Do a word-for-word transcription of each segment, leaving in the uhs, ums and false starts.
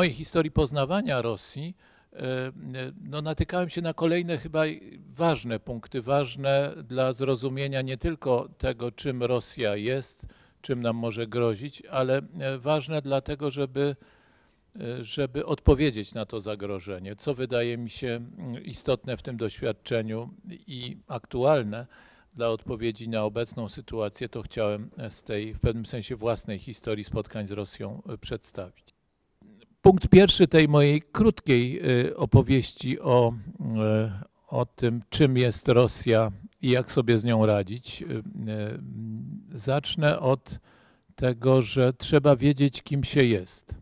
mojej historii poznawania Rosji no, natykałem się na kolejne chyba ważne punkty, ważne dla zrozumienia nie tylko tego, czym Rosja jest, czym nam może grozić, ale ważne dlatego, żeby, żeby odpowiedzieć na to zagrożenie, co wydaje mi się istotne w tym doświadczeniu i aktualne dla odpowiedzi na obecną sytuację, to chciałem z tej w pewnym sensie własnej historii spotkań z Rosją przedstawić. Punkt pierwszy tej mojej krótkiej opowieści o, o tym, czym jest Rosja i jak sobie z nią radzić. Zacznę od tego, że trzeba wiedzieć, kim się jest,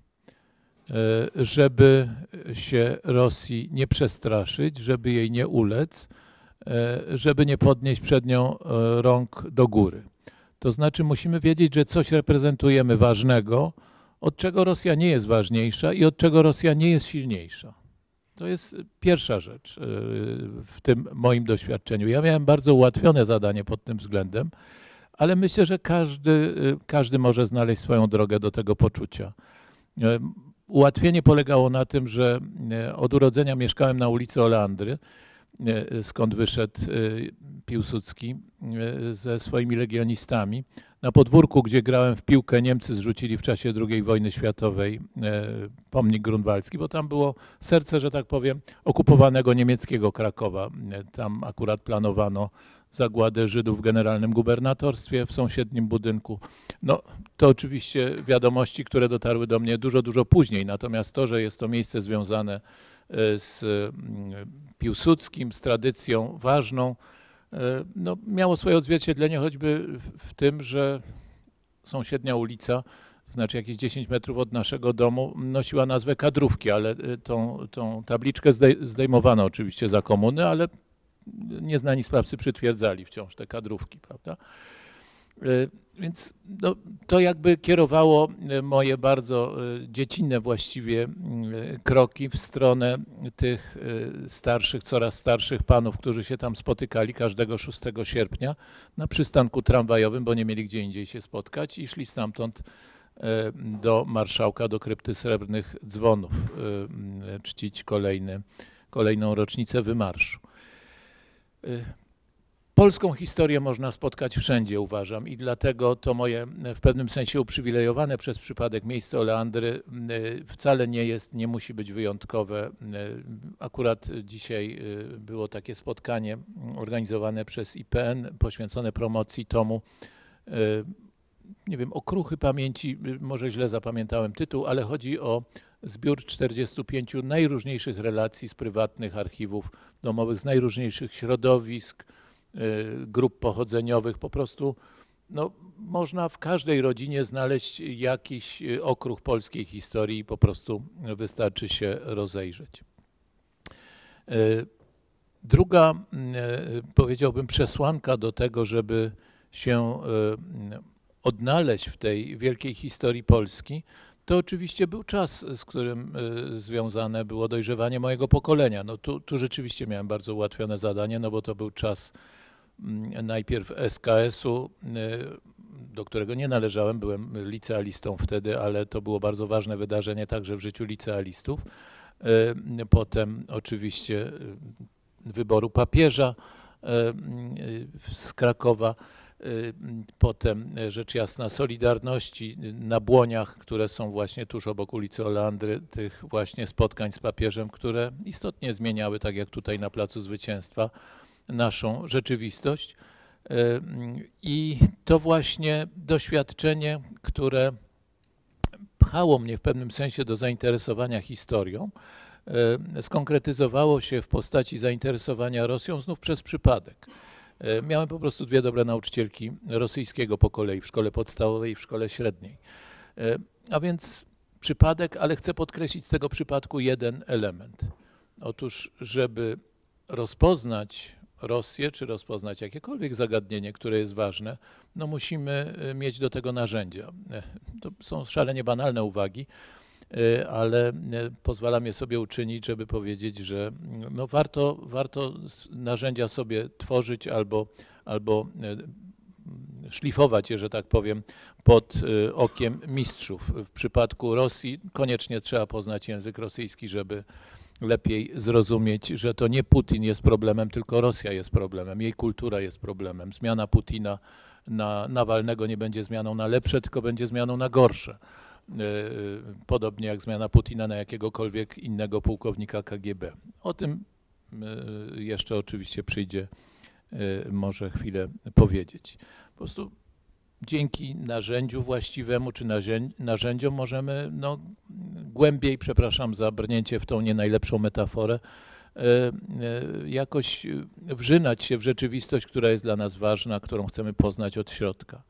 żeby się Rosji nie przestraszyć, żeby jej nie ulec, żeby nie podnieść przed nią rąk do góry. To znaczy musimy wiedzieć, że coś reprezentujemy ważnego, od czego Rosja nie jest ważniejsza i od czego Rosja nie jest silniejsza. To jest pierwsza rzecz w tym moim doświadczeniu. Ja miałem bardzo ułatwione zadanie pod tym względem, ale myślę, że każdy, każdy może znaleźć swoją drogę do tego poczucia. Ułatwienie polegało na tym, że od urodzenia mieszkałem na ulicy Oleandry, skąd wyszedł Piłsudski ze swoimi legionistami. Na podwórku, gdzie grałem w piłkę, Niemcy zrzucili w czasie drugiej wojny światowej pomnik grunwaldzki, bo tam było serce, że tak powiem, okupowanego niemieckiego Krakowa. Tam akurat planowano zagładę Żydów w generalnym gubernatorstwie w sąsiednim budynku. No, to oczywiście wiadomości, które dotarły do mnie dużo, dużo później, natomiast to, że jest to miejsce związane z Piłsudskim, z tradycją ważną, no, miało swoje odzwierciedlenie choćby w tym, że sąsiednia ulica, to znaczy jakieś dziesięć metrów od naszego domu, nosiła nazwę Kadrówki, ale tą, tą tabliczkę zdejmowano oczywiście za komuny, ale nieznani sprawcy przytwierdzali wciąż te Kadrówki, prawda? Więc no, to jakby kierowało moje bardzo dziecinne właściwie kroki w stronę tych starszych, coraz starszych panów, którzy się tam spotykali każdego szóstego sierpnia na przystanku tramwajowym, bo nie mieli gdzie indziej się spotkać i szli stamtąd do marszałka, do krypty Srebrnych Dzwonów, czcić kolejny, kolejną rocznicę wymarszu. Polską historię można spotkać wszędzie, uważam, i dlatego to moje w pewnym sensie uprzywilejowane przez przypadek miejsce Oleandry wcale nie jest, nie musi być wyjątkowe. Akurat dzisiaj było takie spotkanie organizowane przez I P N poświęcone promocji tomu, nie wiem, Okruchy pamięci, może źle zapamiętałem tytuł, ale chodzi o zbiór czterdziestu pięciu najróżniejszych relacji z prywatnych archiwów domowych, z najróżniejszych środowisk, grup pochodzeniowych. Po prostu no, można w każdej rodzinie znaleźć jakiś okruch polskiej historii i po prostu wystarczy się rozejrzeć. Druga, powiedziałbym, przesłanka do tego, żeby się odnaleźć w tej wielkiej historii Polski, to oczywiście był czas, z którym związane było dojrzewanie mojego pokolenia. No tu, tu rzeczywiście miałem bardzo ułatwione zadanie, no bo to był czas najpierw S K S-u, do którego nie należałem, byłem licealistą wtedy, ale to było bardzo ważne wydarzenie także w życiu licealistów. Potem oczywiście wyboru papieża z Krakowa, potem rzecz jasna Solidarności na Błoniach, które są właśnie tuż obok ulicy Oleandry, tych właśnie spotkań z papieżem, które istotnie zmieniały, tak jak tutaj na Placu Zwycięstwa, naszą rzeczywistość. I to właśnie doświadczenie, które pchało mnie w pewnym sensie do zainteresowania historią, skonkretyzowało się w postaci zainteresowania Rosją znów przez przypadek. Miałem po prostu dwie dobre nauczycielki rosyjskiego po kolei w szkole podstawowej i w szkole średniej. A więc przypadek, ale chcę podkreślić z tego przypadku jeden element. Otóż, żeby rozpoznać Rosję, czy rozpoznać jakiekolwiek zagadnienie, które jest ważne, no musimy mieć do tego narzędzia. To są szalenie banalne uwagi, ale pozwalam je sobie uczynić, żeby powiedzieć, że no warto, warto narzędzia sobie tworzyć albo, albo szlifować je, że tak powiem, pod okiem mistrzów. W przypadku Rosji koniecznie trzeba poznać język rosyjski, żeby lepiej zrozumieć, że to nie Putin jest problemem, tylko Rosja jest problemem, jej kultura jest problemem. Zmiana Putina na Nawalnego nie będzie zmianą na lepsze, tylko będzie zmianą na gorsze. Podobnie jak zmiana Putina na jakiegokolwiek innego pułkownika K G B. O tym jeszcze oczywiście przyjdzie może chwilę powiedzieć. Po prostu dzięki narzędziu właściwemu czy narzędziom możemy no, głębiej, przepraszam za brnięcie w tą nie najlepszą metaforę, jakoś wrzynać się w rzeczywistość, która jest dla nas ważna, którą chcemy poznać od środka.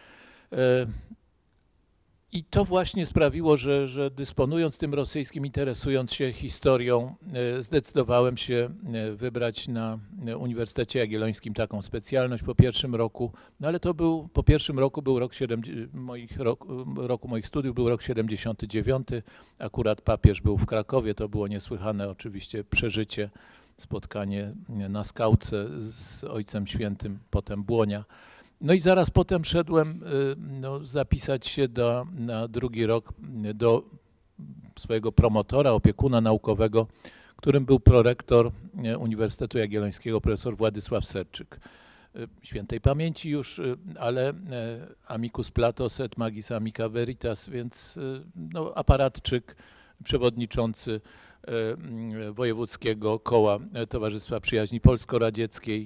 I to właśnie sprawiło, że, że dysponując tym rosyjskim, interesując się historią, zdecydowałem się wybrać na Uniwersytecie Jagiellońskim taką specjalność po pierwszym roku, no ale to był, po pierwszym roku był rok, moich, rok, roku moich studiów, był rok siedemdziesiąty dziewiąty, akurat papież był w Krakowie, to było niesłychane oczywiście przeżycie, spotkanie na skałce z Ojcem Świętym, potem Błonia. No i zaraz potem szedłem no, zapisać się do, na drugi rok do swojego promotora, opiekuna naukowego, którym był prorektor Uniwersytetu Jagiellońskiego, profesor Władysław Serczyk. Świętej pamięci już, ale amicus Platos et magis amica veritas, więc no, aparatczyk, przewodniczący Wojewódzkiego Koła Towarzystwa Przyjaźni Polsko-Radzieckiej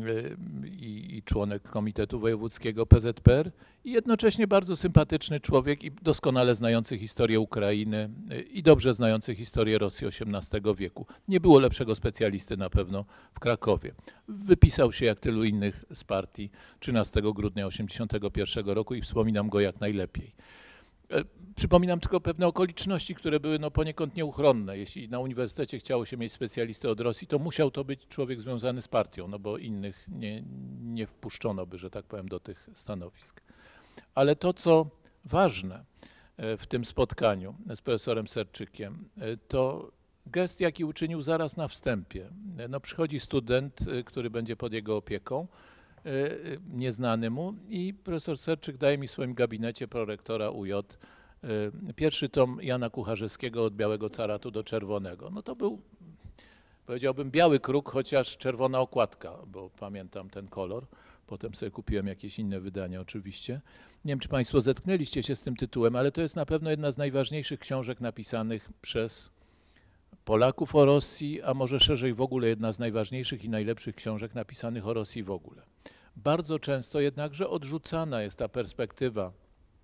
i, i członek Komitetu Wojewódzkiego P Z P R i jednocześnie bardzo sympatyczny człowiek i doskonale znający historię Ukrainy i dobrze znający historię Rosji osiemnastego wieku. Nie było lepszego specjalisty na pewno w Krakowie. Wypisał się jak tylu innych z partii trzynastego grudnia osiemdziesiątego pierwszego roku i wspominam go jak najlepiej. Przypominam tylko pewne okoliczności, które były no poniekąd nieuchronne. Jeśli na uniwersytecie chciało się mieć specjalistę od Rosji, to musiał to być człowiek związany z partią, no bo innych nie, nie wpuszczono by, że tak powiem, do tych stanowisk. Ale to, co ważne w tym spotkaniu z profesorem Serczykiem, to gest, jaki uczynił zaraz na wstępie. No, przychodzi student, który będzie pod jego opieką, nieznany mu i profesor Serczyk daje mi w swoim gabinecie prorektora U J pierwszy tom Jana Kucharzewskiego Od białego caratu do czerwonego. No to był, powiedziałbym, biały kruk, chociaż czerwona okładka, bo pamiętam ten kolor. Potem sobie kupiłem jakieś inne wydania oczywiście. Nie wiem, czy Państwo zetknęliście się z tym tytułem, ale to jest na pewno jedna z najważniejszych książek napisanych przez Polaków o Rosji, a może szerzej w ogóle jedna z najważniejszych i najlepszych książek napisanych o Rosji w ogóle. Bardzo często jednakże odrzucana jest ta perspektywa,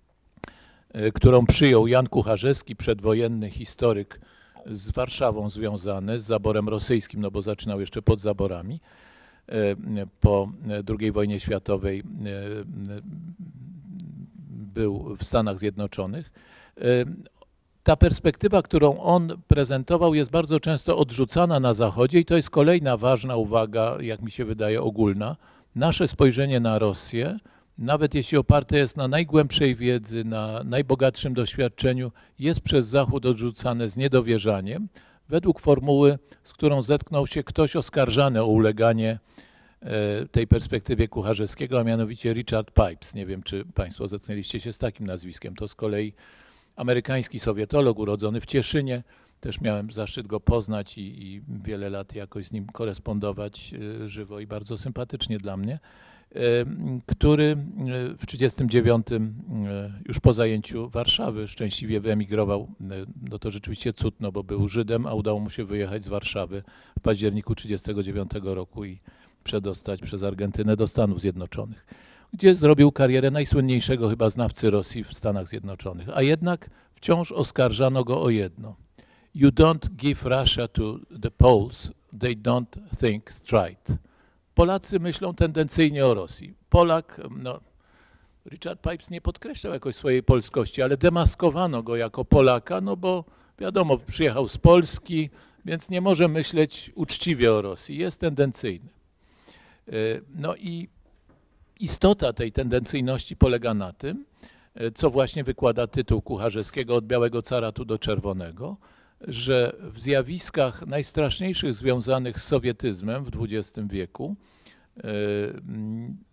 którą przyjął Jan Kucharzewski, przedwojenny historyk z Warszawą związany, z zaborem rosyjskim, no bo zaczynał jeszcze pod zaborami. Po drugiej wojnie światowej był w Stanach Zjednoczonych. Ta perspektywa, którą on prezentował, jest bardzo często odrzucana na Zachodzie i to jest kolejna ważna uwaga, jak mi się wydaje, ogólna. Nasze spojrzenie na Rosję, nawet jeśli oparte jest na najgłębszej wiedzy, na najbogatszym doświadczeniu, jest przez Zachód odrzucane z niedowierzaniem, według formuły, z którą zetknął się ktoś oskarżany o uleganie tej perspektywie Kucharzewskiego, a mianowicie Richard Pipes. Nie wiem, czy Państwo zetknęliście się z takim nazwiskiem. To z kolei amerykański sowietolog urodzony w Cieszynie. Też miałem zaszczyt go poznać i, i wiele lat jakoś z nim korespondować żywo i bardzo sympatycznie dla mnie, który w tysiąc dziewięćset trzydziestym dziewiątym już po zajęciu Warszawy szczęśliwie wyemigrował. No to rzeczywiście cud, no bo był Żydem, a udało mu się wyjechać z Warszawy w październiku tysiąc dziewięćset trzydziestego dziewiątego roku i przedostać przez Argentynę do Stanów Zjednoczonych, gdzie zrobił karierę najsłynniejszego chyba znawcy Rosji w Stanach Zjednoczonych. A jednak wciąż oskarżano go o jedno. You don't give Russia to the Poles, they don't think straight. Polacy myślą tendencyjnie o Rosji. Polak, no, Richard Pipes nie podkreślał jakoś swojej polskości, ale demaskowano go jako Polaka, no bo wiadomo, przyjechał z Polski, więc nie może myśleć uczciwie o Rosji. Jest tendencyjny. No i istota tej tendencyjności polega na tym, co właśnie wykłada tytuł Kucharzewskiego Od białego caratu do czerwonego, że w zjawiskach najstraszniejszych związanych z sowietyzmem w dwudziestym wieku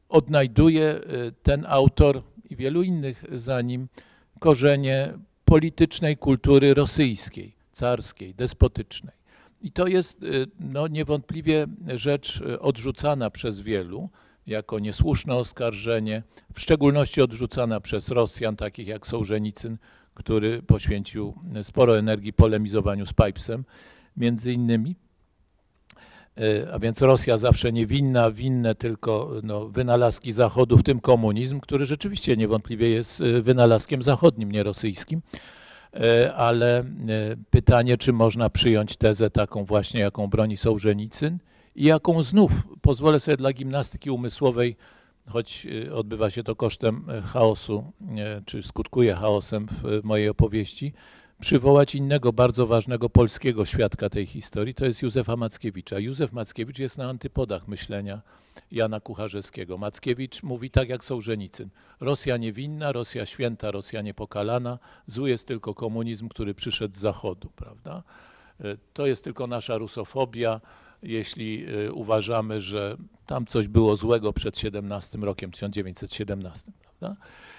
odnajduje ten autor i wielu innych za nim korzenie politycznej kultury rosyjskiej, carskiej, despotycznej. I to jest no, niewątpliwie rzecz odrzucana przez wielu jako niesłuszne oskarżenie, w szczególności odrzucana przez Rosjan, takich jak Sołżenicyn, który poświęcił sporo energii polemizowaniu z Pipesem, między innymi. A więc Rosja zawsze niewinna, winne tylko no, wynalazki Zachodu, w tym komunizm, który rzeczywiście niewątpliwie jest wynalazkiem zachodnim, nie rosyjskim. Ale pytanie, czy można przyjąć tezę taką właśnie, jaką broni Sołżenicyn i jaką znów, pozwolę sobie dla gimnastyki umysłowej, choć odbywa się to kosztem chaosu, czy skutkuje chaosem w mojej opowieści, przywołać innego bardzo ważnego polskiego świadka tej historii, to jest Józefa Mackiewicza. Józef Mackiewicz jest na antypodach myślenia Jana Kucharzewskiego. Mackiewicz mówi tak jak Sołżenicyn. Rosja niewinna, Rosja święta, Rosja niepokalana, zły jest tylko komunizm, który przyszedł z Zachodu, prawda? To jest tylko nasza rusofobia, jeśli uważamy, że tam coś było złego przed siedemnastym rokiem, tysiąc dziewięćset siedemnastym, prawda?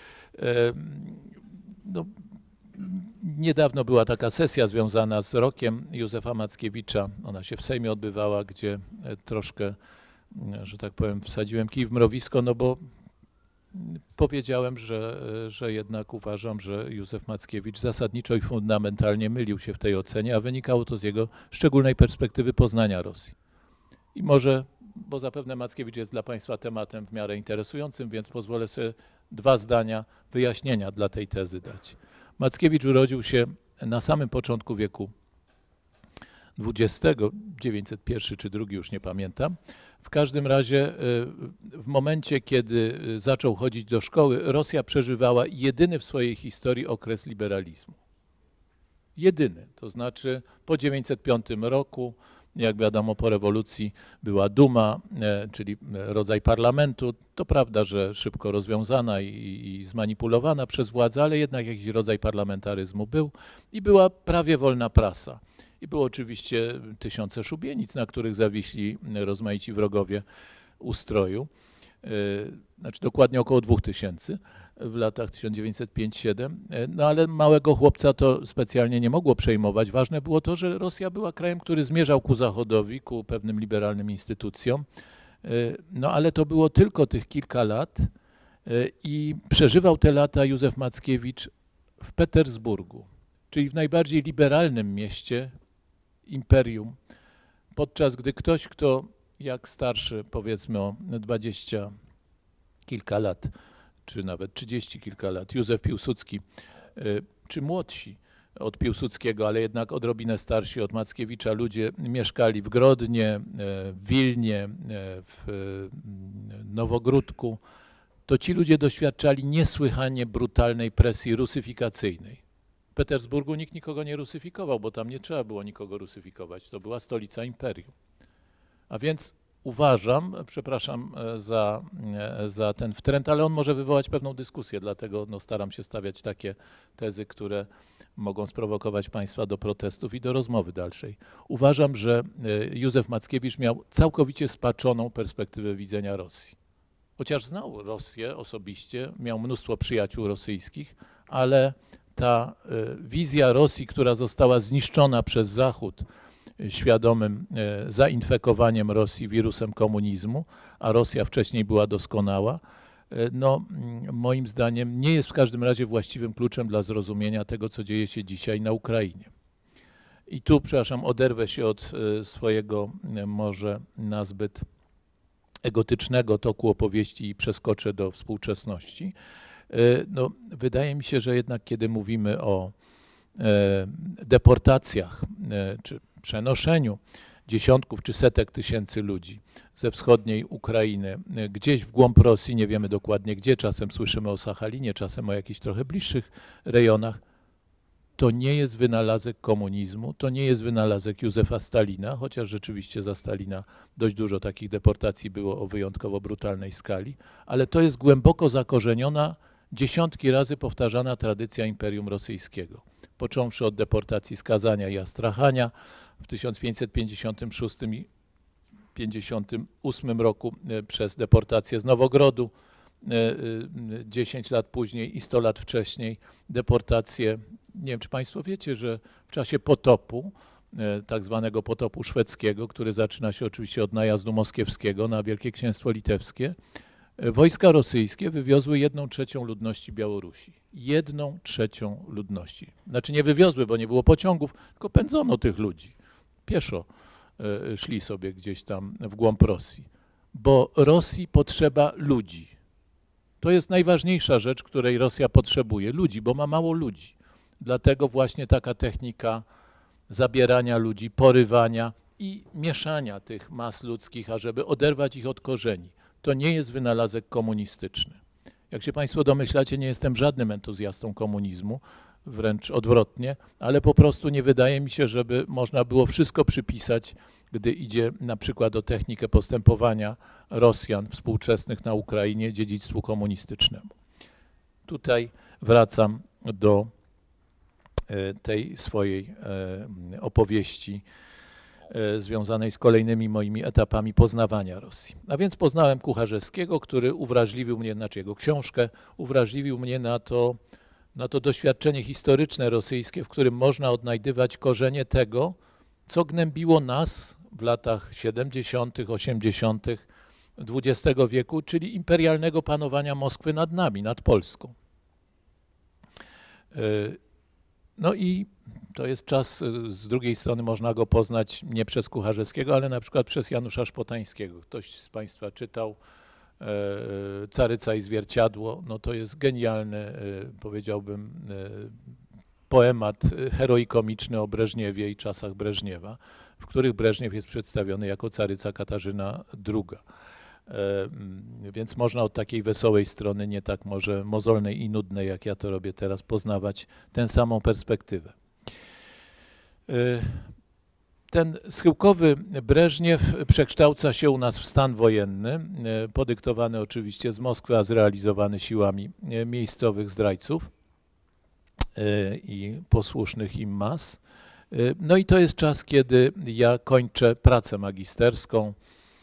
No, niedawno była taka sesja związana z rokiem Józefa Mackiewicza. Ona się w Sejmie odbywała, gdzie troszkę, że tak powiem, wsadziłem kij w mrowisko, no bo powiedziałem, że, że jednak uważam, że Józef Mackiewicz zasadniczo i fundamentalnie mylił się w tej ocenie, a wynikało to z jego szczególnej perspektywy poznania Rosji. I może, bo zapewne Mackiewicz jest dla Państwa tematem w miarę interesującym, więc pozwolę sobie dwa zdania wyjaśnienia dla tej tezy dać. Mackiewicz urodził się na samym początku wieku dwudziestego, dziewięćset pierwszy czy drugi, już nie pamiętam. W każdym razie w momencie, kiedy zaczął chodzić do szkoły, Rosja przeżywała jedyny w swojej historii okres liberalizmu. Jedyny, to znaczy po dziewięćset piątym roku, jak wiadomo, po rewolucji była Duma, czyli rodzaj parlamentu. To prawda, że szybko rozwiązana i, i zmanipulowana przez władzę, ale jednak jakiś rodzaj parlamentaryzmu był i była prawie wolna prasa. I było oczywiście tysiące szubienic, na których zawiśli rozmaici wrogowie ustroju. Znaczy dokładnie około dwóch tysięcy w latach tysiąc dziewięćset piąty siódmy. No ale małego chłopca to specjalnie nie mogło przejmować. Ważne było to, że Rosja była krajem, który zmierzał ku Zachodowi, ku pewnym liberalnym instytucjom. No ale to było tylko tych kilka lat i przeżywał te lata Józef Mackiewicz w Petersburgu, czyli w najbardziej liberalnym mieście imperium, podczas gdy ktoś, kto jak starszy, powiedzmy o dwadzieścia kilka lat, czy nawet trzydzieści kilka lat, Józef Piłsudski, czy młodsi od Piłsudskiego, ale jednak odrobinę starsi od Mackiewicza ludzie mieszkali w Grodnie, w Wilnie, w Nowogródku, to ci ludzie doświadczali niesłychanie brutalnej presji rusyfikacyjnej. W Petersburgu nikt nikogo nie rusyfikował, bo tam nie trzeba było nikogo rusyfikować. To była stolica imperium. A więc uważam, przepraszam za, za ten wtręt, ale on może wywołać pewną dyskusję, dlatego no, staram się stawiać takie tezy, które mogą sprowokować Państwa do protestów i do rozmowy dalszej. Uważam, że Józef Mackiewicz miał całkowicie spaczoną perspektywę widzenia Rosji. Chociaż znał Rosję osobiście, miał mnóstwo przyjaciół rosyjskich, ale ta wizja Rosji, która została zniszczona przez Zachód świadomym zainfekowaniem Rosji wirusem komunizmu, a Rosja wcześniej była doskonała, no moim zdaniem nie jest w każdym razie właściwym kluczem dla zrozumienia tego, co dzieje się dzisiaj na Ukrainie. I tu, przepraszam, oderwę się od swojego może nazbyt egotycznego toku opowieści i przeskoczę do współczesności. No, wydaje mi się, że jednak kiedy mówimy o deportacjach czy przenoszeniu dziesiątków czy setek tysięcy ludzi ze wschodniej Ukrainy gdzieś w głąb Rosji, nie wiemy dokładnie gdzie, czasem słyszymy o Sachalinie, czasem o jakichś trochę bliższych rejonach, to nie jest wynalazek komunizmu, to nie jest wynalazek Józefa Stalina, chociaż rzeczywiście za Stalina dość dużo takich deportacji było o wyjątkowo brutalnej skali, ale to jest głęboko zakorzeniona, dziesiątki razy powtarzana tradycja Imperium Rosyjskiego. Począwszy od deportacji z Kazania i Astrachania w tysiąc pięćset pięćdziesiątym szóstym i tysiąc pięćdziesiątym ósmym roku przez deportację z Nowogrodu, dziesięć lat później i sto lat wcześniej deportację. Nie wiem, czy Państwo wiecie, że w czasie potopu, tak zwanego potopu szwedzkiego, który zaczyna się oczywiście od najazdu moskiewskiego na Wielkie Księstwo Litewskie, wojska rosyjskie wywiozły jedną trzecią ludności Białorusi. Jedną trzecią ludności. Znaczy nie wywiozły, bo nie było pociągów, tylko pędzono tych ludzi. Pieszo szli sobie gdzieś tam w głąb Rosji. Bo Rosji potrzeba ludzi. To jest najważniejsza rzecz, której Rosja potrzebuje. Ludzi, bo ma mało ludzi. Dlatego właśnie taka technika zabierania ludzi, porywania i mieszania tych mas ludzkich, ażeby oderwać ich od korzeni. To nie jest wynalazek komunistyczny. Jak się Państwo domyślacie, nie jestem żadnym entuzjastą komunizmu, wręcz odwrotnie, ale po prostu nie wydaje mi się, żeby można było wszystko przypisać, gdy idzie na przykład o technikę postępowania Rosjan współczesnych na Ukrainie, dziedzictwu komunistycznemu. Tutaj wracam do tej swojej opowieści związanej z kolejnymi moimi etapami poznawania Rosji. A więc poznałem Kucharzewskiego, który uwrażliwił mnie, znaczy jego książkę, uwrażliwił mnie na to, na to doświadczenie historyczne rosyjskie, w którym można odnajdywać korzenie tego, co gnębiło nas w latach siedemdziesiątych, osiemdziesiątych dwudziestego wieku, czyli imperialnego panowania Moskwy nad nami, nad Polską. No i to jest czas, z drugiej strony można go poznać nie przez Kucharzewskiego, ale na przykład przez Janusza Szpotańskiego. Ktoś z Państwa czytał Caryca i zwierciadło, no to jest genialny, powiedziałbym, poemat heroikomiczny o Breżniewie i czasach Breżniewa, w których Breżniew jest przedstawiony jako caryca Katarzyna druga. Więc można od takiej wesołej strony, nie tak może mozolnej i nudnej, jak ja to robię teraz, poznawać tę samą perspektywę. Ten schyłkowy Breżniew przekształca się u nas w stan wojenny, podyktowany oczywiście z Moskwy, a zrealizowany siłami miejscowych zdrajców i posłusznych im mas. No i to jest czas, kiedy ja kończę pracę magisterską,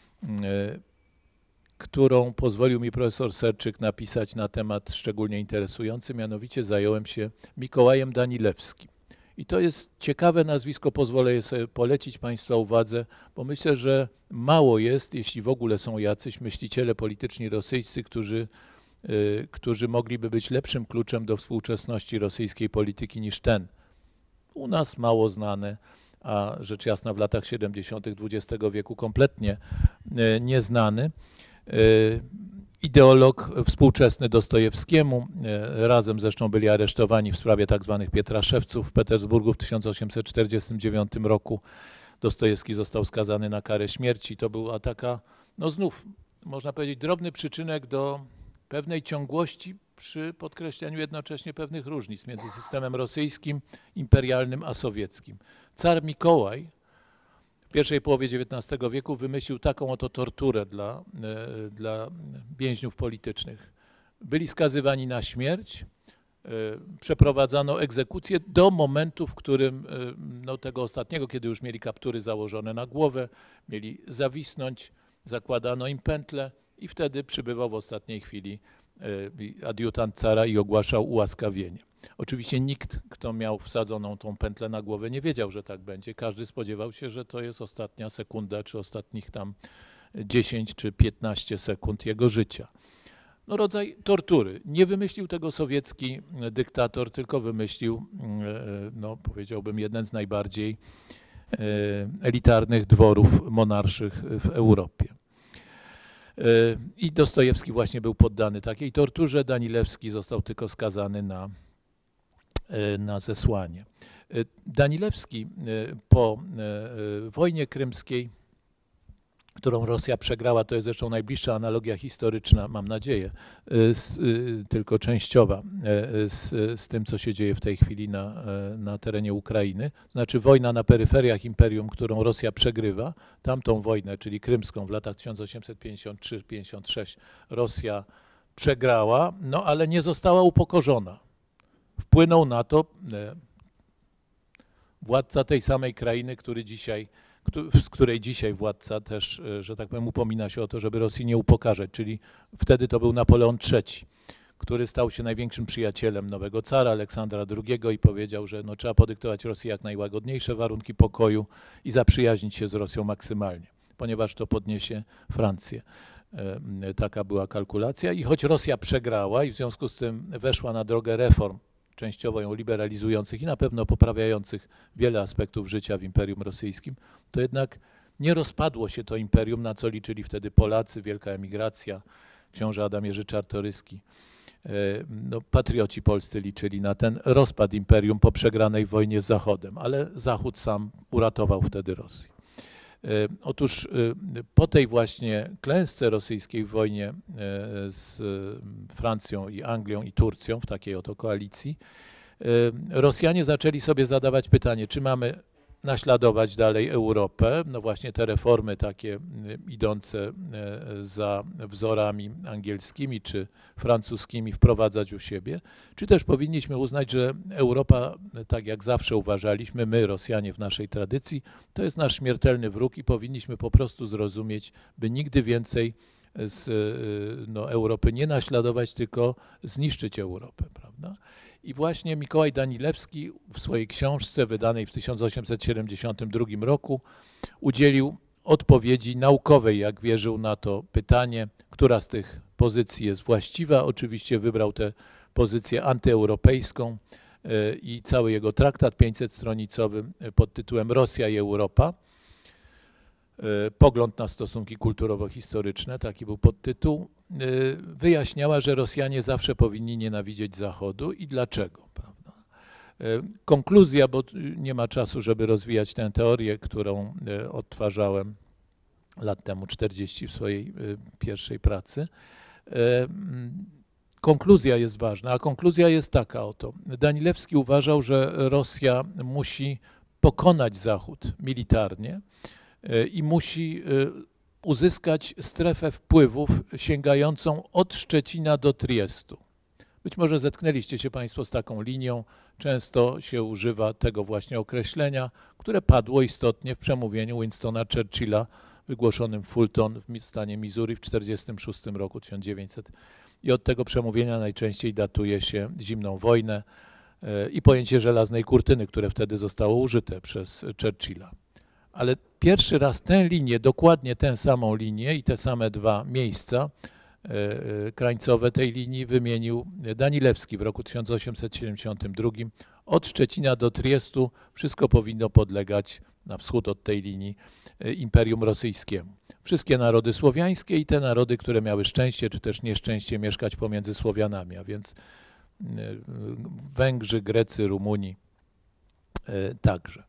którą pozwolił mi profesor Serczyk napisać na temat szczególnie interesujący, mianowicie zająłem się Mikołajem Danilewskim. I to jest ciekawe nazwisko, pozwolę je sobie polecić Państwa uwadze, bo myślę, że mało jest, jeśli w ogóle są jacyś myśliciele polityczni rosyjscy, którzy, y, którzy mogliby być lepszym kluczem do współczesności rosyjskiej polityki niż ten. U nas mało znany, a rzecz jasna w latach siedemdziesiątych dwudziestego wieku kompletnie y, nieznany. Y, Ideolog współczesny Dostojewskiemu, razem zresztą byli aresztowani w sprawie tak zwanych Pietraszewców w Petersburgu w tysiąc osiemset czterdziestym dziewiątym roku. Dostojewski został skazany na karę śmierci. To była taka, no znów, można powiedzieć, drobny przyczynek do pewnej ciągłości przy podkreśleniu jednocześnie pewnych różnic między systemem rosyjskim, imperialnym, a sowieckim. Car Mikołaj w pierwszej połowie dziewiętnastego wieku wymyślił taką oto torturę dla, dla więźniów politycznych. Byli skazywani na śmierć, przeprowadzano egzekucję do momentu, w którym, no tego ostatniego, kiedy już mieli kaptury założone na głowę, mieli zawisnąć, zakładano im pętle i wtedy przybywał w ostatniej chwili adiutant cara i ogłaszał ułaskawienie. Oczywiście nikt, kto miał wsadzoną tą pętlę na głowę, nie wiedział, że tak będzie. Każdy spodziewał się, że to jest ostatnia sekunda, czy ostatnich tam dziesięć czy piętnaście sekund jego życia. No rodzaj tortury. Nie wymyślił tego sowiecki dyktator, tylko wymyślił, no powiedziałbym, jeden z najbardziej elitarnych dworów monarszych w Europie. I Dostojewski właśnie był poddany takiej torturze. Danilewski został tylko skazany na na zesłanie. Danilewski po wojnie krymskiej, którą Rosja przegrała, to jest zresztą najbliższa analogia historyczna, mam nadzieję, z, tylko częściowa, z, z tym, co się dzieje w tej chwili na, na terenie Ukrainy. Znaczy wojna na peryferiach imperium, którą Rosja przegrywa, tamtą wojnę, czyli krymską w latach tysiąc osiemset pięćdziesiąt trzy pięćdziesiąt sześć Rosja przegrała, no ale nie została upokorzona. Wpłynął na to władca tej samej krainy, który dzisiaj, z której dzisiaj władca też, że tak powiem, upomina się o to, żeby Rosji nie upokarzać, czyli wtedy to był Napoleon trzeci, który stał się największym przyjacielem nowego cara Aleksandra drugiego i powiedział, że no, trzeba podyktować Rosji jak najłagodniejsze warunki pokoju i zaprzyjaźnić się z Rosją maksymalnie, ponieważ to podniesie Francję. Taka była kalkulacja i choć Rosja przegrała i w związku z tym weszła na drogę reform, częściowo ją liberalizujących i na pewno poprawiających wiele aspektów życia w Imperium Rosyjskim, to jednak nie rozpadło się to imperium, na co liczyli wtedy Polacy, wielka emigracja, książę Adam Jerzy Czartoryski. No, patrioci polscy liczyli na ten rozpad imperium po przegranej wojnie z Zachodem, ale Zachód sam uratował wtedy Rosję. Otóż po tej właśnie klęsce rosyjskiej w wojnie z Francją i Anglią i Turcją, w takiej oto koalicji, Rosjanie zaczęli sobie zadawać pytanie, czy mamy naśladować dalej Europę, no właśnie te reformy takie idące za wzorami angielskimi czy francuskimi wprowadzać u siebie, czy też powinniśmy uznać, że Europa, tak jak zawsze uważaliśmy, my Rosjanie w naszej tradycji, to jest nasz śmiertelny wróg i powinniśmy po prostu zrozumieć, by nigdy więcej z no, Europy nie naśladować, tylko zniszczyć Europę, prawda? I właśnie Mikołaj Danilewski w swojej książce wydanej w tysiąc osiemset siedemdziesiątym drugim roku udzielił odpowiedzi naukowej, jak wierzył na to pytanie, która z tych pozycji jest właściwa. Oczywiście wybrał tę pozycję antyeuropejską i cały jego traktat pięćsetstronicowy pod tytułem Rosja i Europa. Pogląd na stosunki kulturowo-historyczne, taki był podtytuł, wyjaśniała, że Rosjanie zawsze powinni nienawidzieć Zachodu i dlaczego, prawda? Konkluzja, bo nie ma czasu, żeby rozwijać tę teorię, którą odtwarzałem lat temu czterdzieści w swojej pierwszej pracy. Konkluzja jest ważna, a konkluzja jest taka oto. Danilewski uważał, że Rosja musi pokonać Zachód militarnie i musi uzyskać strefę wpływów sięgającą od Szczecina do Triestu. Być może zetknęliście się Państwo z taką linią, często się używa tego właśnie określenia, które padło istotnie w przemówieniu Winstona Churchilla wygłoszonym w Fulton w stanie Missouri w tysiąc dziewięćset czterdziestym szóstym roku tysiąc dziewięćset. I od tego przemówienia najczęściej datuje się zimną wojnę i pojęcie żelaznej kurtyny, które wtedy zostało użyte przez Churchilla. Ale pierwszy raz tę linię, dokładnie tę samą linię i te same dwa miejsca krańcowe tej linii wymienił Danilewski w roku tysiąc osiemset siedemdziesiątym drugim. Od Szczecina do Triestu wszystko powinno podlegać na wschód od tej linii Imperium Rosyjskiemu. Wszystkie narody słowiańskie i te narody, które miały szczęście czy też nieszczęście mieszkać pomiędzy Słowianami, a więc Węgrzy, Grecy, Rumuni także.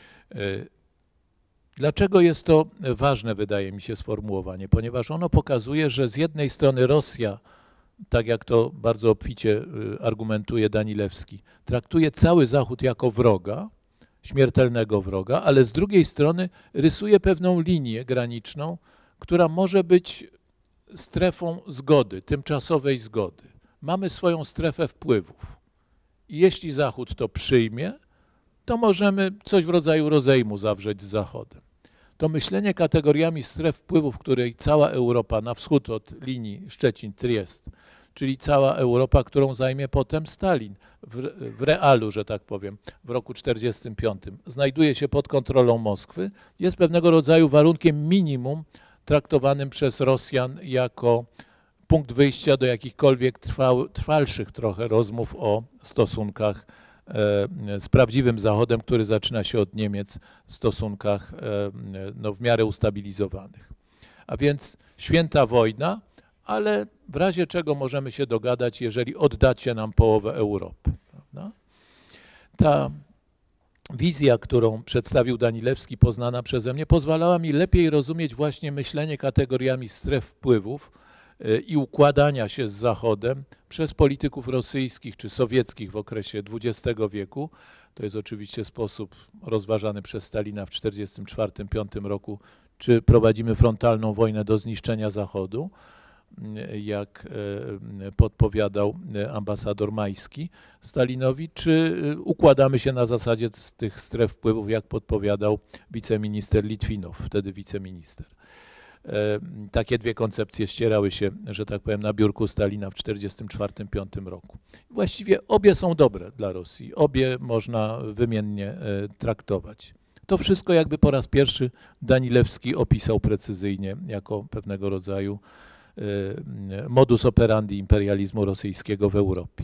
Dlaczego jest to ważne, wydaje mi się, sformułowanie? Ponieważ ono pokazuje, że z jednej strony Rosja, tak jak to bardzo obficie argumentuje Danilewski, traktuje cały Zachód jako wroga, śmiertelnego wroga, ale z drugiej strony rysuje pewną linię graniczną, która może być strefą zgody, tymczasowej zgody. Mamy swoją strefę wpływów i jeśli Zachód to przyjmie, to możemy coś w rodzaju rozejmu zawrzeć z Zachodem. To myślenie kategoriami stref wpływów, w której cała Europa na wschód od linii Szczecin-Triest, czyli cała Europa, którą zajmie potem Stalin w, w realu, że tak powiem, w roku tysiąc dziewięćset czterdziestym piątym, znajduje się pod kontrolą Moskwy, jest pewnego rodzaju warunkiem minimum traktowanym przez Rosjan jako punkt wyjścia do jakichkolwiek trwał, trwalszych trochę rozmów o stosunkach z prawdziwym Zachodem, który zaczyna się od Niemiec, w stosunkach no, w miarę ustabilizowanych. A więc święta wojna, ale w razie czego możemy się dogadać, jeżeli oddacie nam połowę Europy. Prawda? Ta wizja, którą przedstawił Danilewski, poznana przeze mnie, pozwalała mi lepiej rozumieć właśnie myślenie kategoriami stref wpływów i układania się z Zachodem przez polityków rosyjskich czy sowieckich w okresie dwudziestego wieku. To jest oczywiście sposób rozważany przez Stalina w tysiąc dziewięćset czterdziestym czwartym do tysiąc dziewięćset piątym roku, czy prowadzimy frontalną wojnę do zniszczenia Zachodu, jak podpowiadał ambasador Majski Stalinowi, czy układamy się na zasadzie z tych stref wpływów, jak podpowiadał wiceminister Litwinow, wtedy wiceminister. Takie dwie koncepcje ścierały się, że tak powiem, na biurku Stalina w tysiąc dziewięćset czterdziestym czwartym do piątym roku. Właściwie obie są dobre dla Rosji, obie można wymiennie traktować. To wszystko jakby po raz pierwszy Danilewski opisał precyzyjnie jako pewnego rodzaju modus operandi imperializmu rosyjskiego w Europie.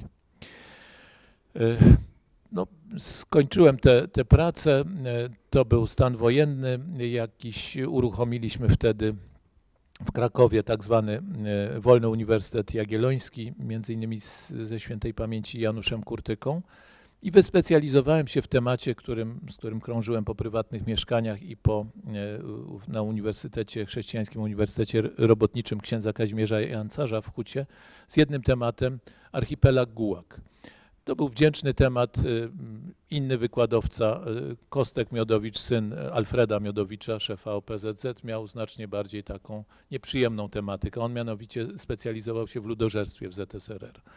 No, skończyłem tę pracę, to był stan wojenny, jakiś uruchomiliśmy wtedy w Krakowie tak zwany Wolny Uniwersytet Jagielloński, między innymi z, ze świętej pamięci Januszem Kurtyką, i wyspecjalizowałem się w temacie, którym, z którym krążyłem po prywatnych mieszkaniach i po, na Uniwersytecie, Chrześcijańskim Uniwersytecie Robotniczym księdza Kazimierza Jancarza w Hucie, z jednym tematem: archipelag Gułag. To był wdzięczny temat. Inny wykładowca, Kostek Miodowicz, syn Alfreda Miodowicza, szefa O P Z Z, miał znacznie bardziej taką nieprzyjemną tematykę. On mianowicie specjalizował się w ludożerstwie w Z S R R.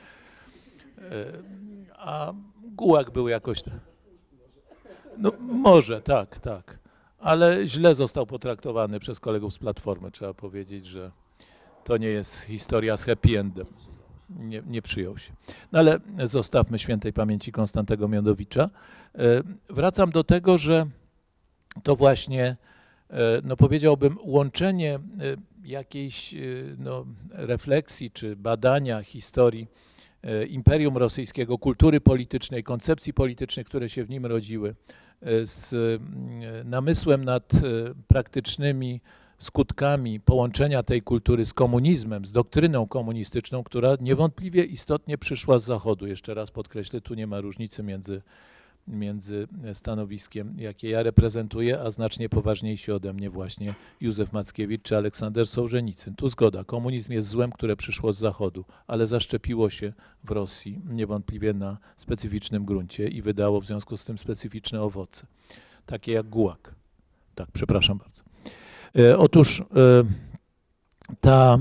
A Gułag był jakoś... No może, tak, tak. Ale źle został potraktowany przez kolegów z Platformy. Trzeba powiedzieć, że to nie jest historia z happy endem. Nie, nie przyjął się. No ale zostawmy świętej pamięci Konstantego Miodowicza. Wracam do tego, że to właśnie, no powiedziałbym, łączenie jakiejś no, refleksji czy badania historii Imperium Rosyjskiego, kultury politycznej, koncepcji politycznych, które się w nim rodziły, z namysłem nad praktycznymi skutkami połączenia tej kultury z komunizmem, z doktryną komunistyczną, która niewątpliwie istotnie przyszła z Zachodu. Jeszcze raz podkreślę, tu nie ma różnicy między, między stanowiskiem, jakie ja reprezentuję, a znacznie poważniejsi ode mnie właśnie Józef Mackiewicz czy Aleksander Sołżenicyn. Tu zgoda, komunizm jest złem, które przyszło z Zachodu, ale zaszczepiło się w Rosji niewątpliwie na specyficznym gruncie i wydało w związku z tym specyficzne owoce, takie jak Gułag. Tak, przepraszam bardzo. Otóż ta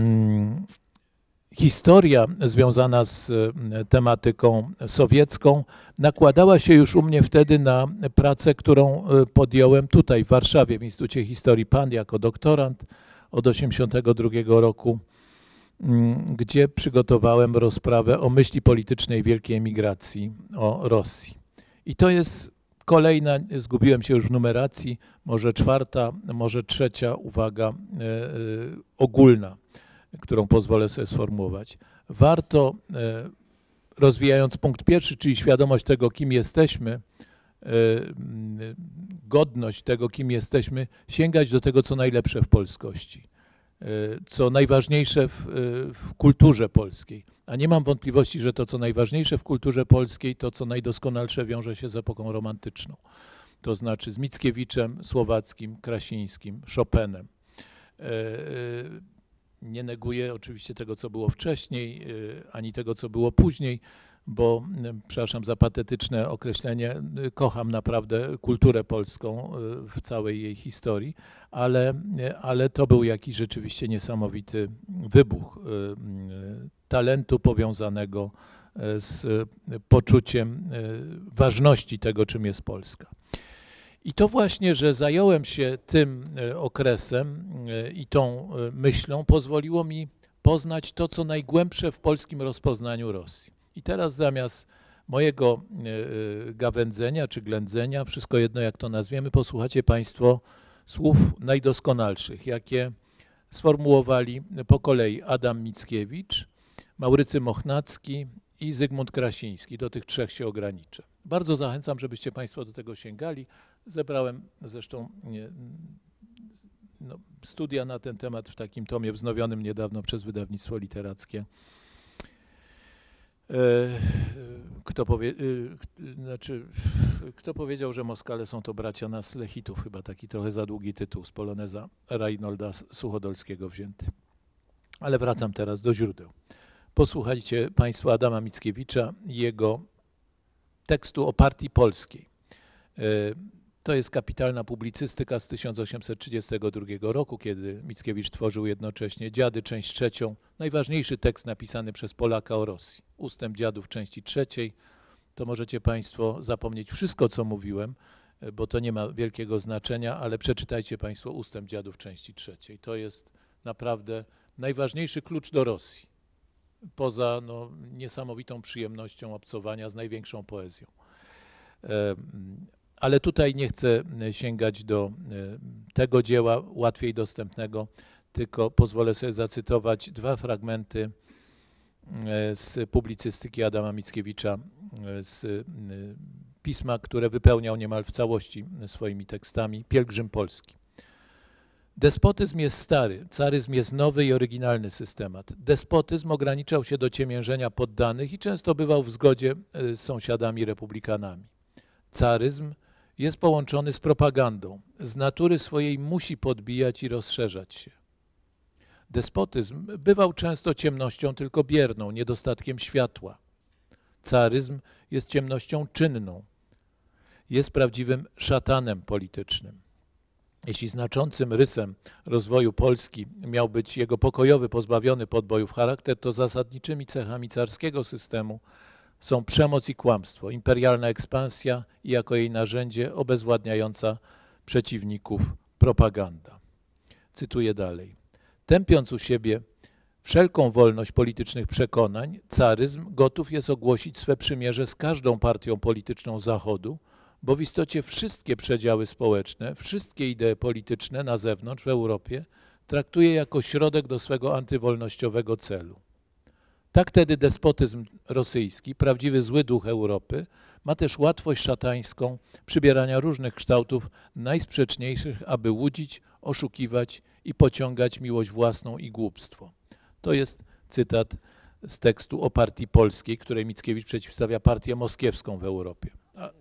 historia związana z tematyką sowiecką nakładała się już u mnie wtedy na pracę, którą podjąłem tutaj w Warszawie w Instytucie Historii P A N jako doktorant od osiemdziesiątego drugiego roku, gdzie przygotowałem rozprawę o myśli politycznej wielkiej emigracji o Rosji. I to jest kolejna, zgubiłem się już w numeracji, może czwarta, może trzecia uwaga yy, ogólna, którą pozwolę sobie sformułować. Warto, yy, rozwijając punkt pierwszy, czyli świadomość tego, kim jesteśmy, yy, godność tego, kim jesteśmy, sięgać do tego, co najlepsze w polskości, yy, co najważniejsze w, yy, w kulturze polskiej. A nie mam wątpliwości, że to, co najważniejsze w kulturze polskiej, to, co najdoskonalsze wiąże się z epoką romantyczną. To znaczy z Mickiewiczem, Słowackim, Krasińskim, Chopinem. Nie neguję oczywiście tego, co było wcześniej, ani tego, co było później, bo, przepraszam za patetyczne określenie, kocham naprawdę kulturę polską w całej jej historii, ale, ale to był jakiś rzeczywiście niesamowity wybuch talentu powiązanego z poczuciem ważności tego, czym jest Polska. I to właśnie, że zająłem się tym okresem i tą myślą, pozwoliło mi poznać to, co najgłębsze w polskim rozpoznaniu Rosji. I teraz zamiast mojego gawędzenia czy ględzenia, wszystko jedno jak to nazwiemy, posłuchacie Państwo słów najdoskonalszych, jakie sformułowali po kolei Adam Mickiewicz, Maurycy Mochnacki i Zygmunt Krasiński. Do tych trzech się ograniczę. Bardzo zachęcam, żebyście Państwo do tego sięgali. Zebrałem zresztą nie, no, studia na ten temat w takim tomie wznowionym niedawno przez wydawnictwo literackie. Kto, powie, znaczy, kto powiedział, że Moskale są to bracia nas Lechitów? Chyba taki trochę za długi tytuł z poloneza Reinolda Suchodolskiego wzięty. Ale wracam teraz do źródeł. Posłuchajcie Państwo Adama Mickiewicza i jego tekstu o Partii Polskiej. To jest kapitalna publicystyka z tysiąc osiemset trzydziestego drugiego roku, kiedy Mickiewicz tworzył jednocześnie Dziady, część trzecią, najważniejszy tekst napisany przez Polaka o Rosji. Ustęp Dziadów części trzeciej, to możecie Państwo zapomnieć wszystko, co mówiłem, bo to nie ma wielkiego znaczenia, ale przeczytajcie Państwo ustęp Dziadów części trzeciej. To jest naprawdę najważniejszy klucz do Rosji, poza no, niesamowitą przyjemnością obcowania z największą poezją. Ale tutaj nie chcę sięgać do tego dzieła łatwiej dostępnego, tylko pozwolę sobie zacytować dwa fragmenty z publicystyki Adama Mickiewicza, z pisma, które wypełniał niemal w całości swoimi tekstami, Pielgrzym Polski. Despotyzm jest stary, caryzm jest nowy i oryginalny systemat. Despotyzm ograniczał się do ciemiężenia poddanych i często bywał w zgodzie z sąsiadami republikanami. Caryzm jest połączony z propagandą. Z natury swojej musi podbijać i rozszerzać się. Despotyzm bywał często ciemnością tylko bierną, niedostatkiem światła. Caryzm jest ciemnością czynną. Jest prawdziwym szatanem politycznym. Jeśli znaczącym rysem rozwoju Polski miał być jego pokojowy, pozbawiony podbojów charakter, to zasadniczymi cechami carskiego systemu są przemoc i kłamstwo, imperialna ekspansja i jako jej narzędzie obezwładniająca przeciwników propaganda. Cytuję dalej. Tępiąc u siebie wszelką wolność politycznych przekonań, caryzm gotów jest ogłosić swe przymierze z każdą partią polityczną Zachodu, bo w istocie wszystkie przedziały społeczne, wszystkie idee polityczne na zewnątrz w Europie traktuje jako środek do swego antywolnościowego celu. Tak tedy despotyzm rosyjski, prawdziwy zły duch Europy, ma też łatwość szatańską przybierania różnych kształtów najsprzeczniejszych, aby łudzić, oszukiwać i pociągać miłość własną i głupstwo. To jest cytat z tekstu o partii polskiej, której Mickiewicz przeciwstawia partię moskiewską w Europie. A,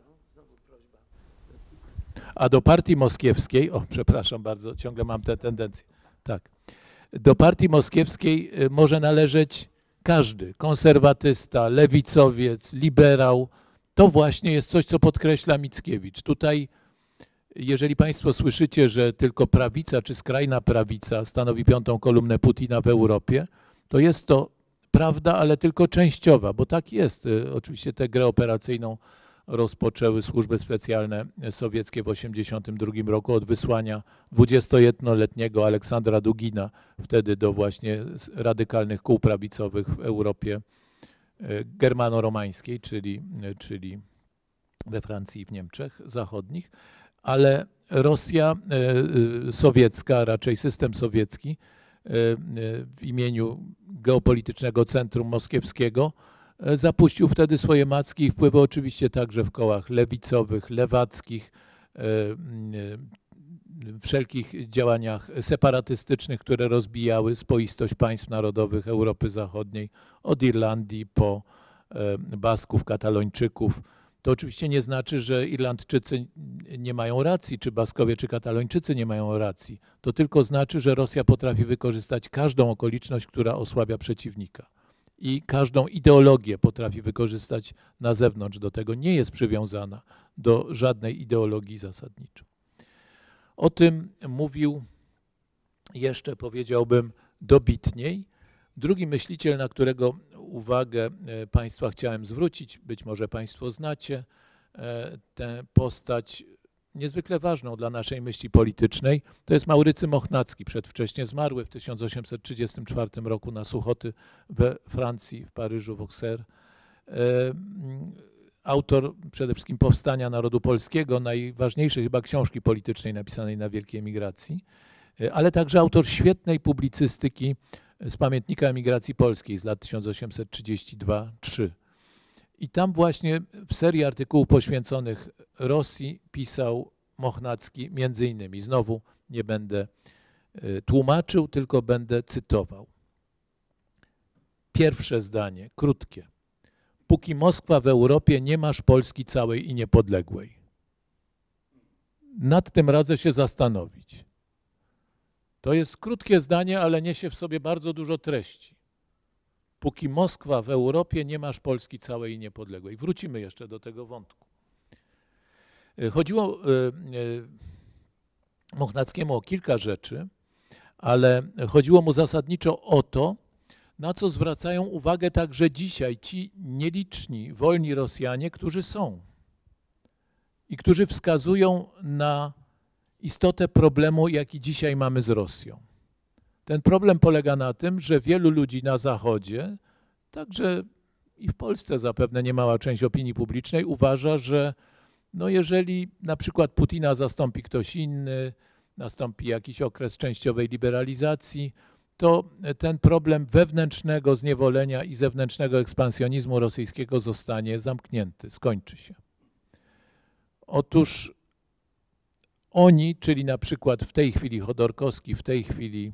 a do partii moskiewskiej, o przepraszam bardzo, ciągle mam tę tendencję, tak, do partii moskiewskiej może należeć każdy, konserwatysta, lewicowiec, liberał, to właśnie jest coś, co podkreśla Mickiewicz. Tutaj, jeżeli Państwo słyszycie, że tylko prawica czy skrajna prawica stanowi piątą kolumnę Putina w Europie, to jest to prawda, ale tylko częściowa, bo tak jest. Oczywiście tę grę operacyjną rozpoczęły służby specjalne sowieckie w tysiąc dziewięćset osiemdziesiątym drugim roku od wysłania dwudziestojednoletniego Aleksandra Dugina, wtedy do właśnie radykalnych kół prawicowych w Europie germano-romańskiej, czyli, czyli we Francji i w Niemczech zachodnich, ale Rosja sowiecka, raczej system sowiecki w imieniu geopolitycznego centrum moskiewskiego zapuścił wtedy swoje macki i wpływy oczywiście także w kołach lewicowych, lewackich, wszelkich działaniach separatystycznych, które rozbijały spoistość państw narodowych Europy Zachodniej, od Irlandii po Basków, Katalończyków. To oczywiście nie znaczy, że Irlandczycy nie mają racji, czy Baskowie, czy Katalończycy nie mają racji. To tylko znaczy, że Rosja potrafi wykorzystać każdą okoliczność, która osłabia przeciwnika. I każdą ideologię potrafi wykorzystać na zewnątrz. Do tego nie jest przywiązana do żadnej ideologii zasadniczo. O tym mówił jeszcze, powiedziałbym, dobitniej drugi myśliciel, na którego uwagę Państwa chciałem zwrócić, być może Państwo znacie tę postać niezwykle ważną dla naszej myśli politycznej, to jest Maurycy Mochnacki, przedwcześnie zmarły w tysiąc osiemset trzydziestym czwartym roku na Suchoty we Francji, w Paryżu, w Auxerre. Autor przede wszystkim Powstania Narodu Polskiego, najważniejszej chyba książki politycznej napisanej na wielkiej emigracji, ale także autor świetnej publicystyki z pamiętnika emigracji polskiej z lat tysiąc osiemset trzydziesty drugi do trzeciego. I tam właśnie w serii artykułów poświęconych Rosji pisał Mochnacki między innymi, znowu nie będę tłumaczył, tylko będę cytował. Pierwsze zdanie, krótkie. Póki Moskwa w Europie, nie masz Polski całej i niepodległej. Nad tym radzę się zastanowić. To jest krótkie zdanie, ale niesie w sobie bardzo dużo treści. Póki Moskwa w Europie, nie masz Polski całej i niepodległej. Wrócimy jeszcze do tego wątku. Chodziło Mochnackiemu o kilka rzeczy, ale chodziło mu zasadniczo o to, na co zwracają uwagę także dzisiaj ci nieliczni, wolni Rosjanie, którzy są i którzy wskazują na istotę problemu, jaki dzisiaj mamy z Rosją. Ten problem polega na tym, że wielu ludzi na Zachodzie, także i w Polsce zapewne niemała część opinii publicznej uważa, że no jeżeli na przykład Putina zastąpi ktoś inny, nastąpi jakiś okres częściowej liberalizacji, to ten problem wewnętrznego zniewolenia i zewnętrznego ekspansjonizmu rosyjskiego zostanie zamknięty, skończy się. Otóż oni, czyli na przykład w tej chwili Chodorkowski, w tej chwili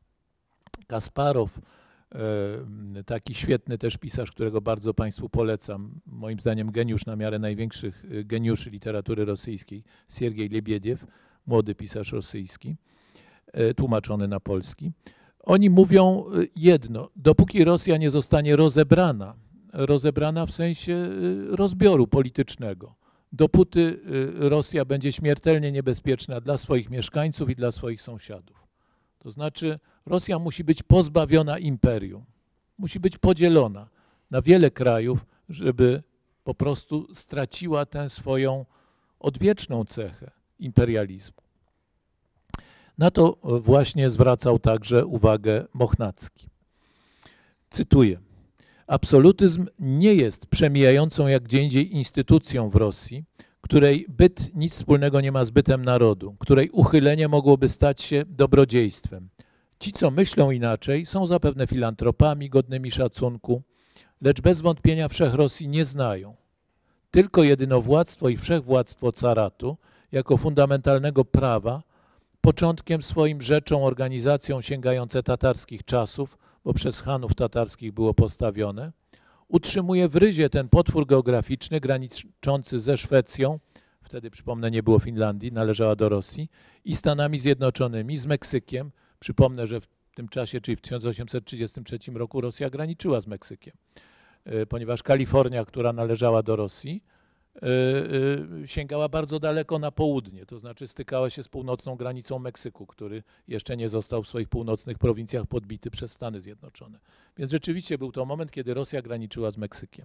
Kasparow, taki świetny też pisarz, którego bardzo Państwu polecam, moim zdaniem geniusz na miarę największych geniuszy literatury rosyjskiej, Siergiej Lebiediew, młody pisarz rosyjski, tłumaczony na polski. Oni mówią jedno, dopóki Rosja nie zostanie rozebrana, rozebrana w sensie rozbioru politycznego, dopóty Rosja będzie śmiertelnie niebezpieczna dla swoich mieszkańców i dla swoich sąsiadów. To znaczy Rosja musi być pozbawiona imperium, musi być podzielona na wiele krajów, żeby po prostu straciła tę swoją odwieczną cechę imperializmu. Na to właśnie zwracał także uwagę Mochnacki. Cytuję: absolutyzm nie jest przemijającą jak gdzie indziej instytucją w Rosji, której byt nic wspólnego nie ma z bytem narodu, której uchylenie mogłoby stać się dobrodziejstwem. Ci, co myślą inaczej, są zapewne filantropami godnymi szacunku, lecz bez wątpienia wszech Rosji nie znają. Tylko jedynowładztwo i wszechwładztwo caratu jako fundamentalnego prawa, początkiem swoim rzeczą, organizacją sięgające tatarskich czasów, bo przez Hanów tatarskich było postawione, utrzymuje w ryzie ten potwór geograficzny graniczący ze Szwecją, wtedy przypomnę nie było Finlandii, należała do Rosji, i Stanami Zjednoczonymi, z Meksykiem. Przypomnę, że w tym czasie, czyli w tysiąc osiemset trzydziestym trzecim roku Rosja graniczyła z Meksykiem, ponieważ Kalifornia, która należała do Rosji, sięgała bardzo daleko na południe, to znaczy stykała się z północną granicą Meksyku, który jeszcze nie został w swoich północnych prowincjach podbity przez Stany Zjednoczone. Więc rzeczywiście był to moment, kiedy Rosja graniczyła z Meksykiem.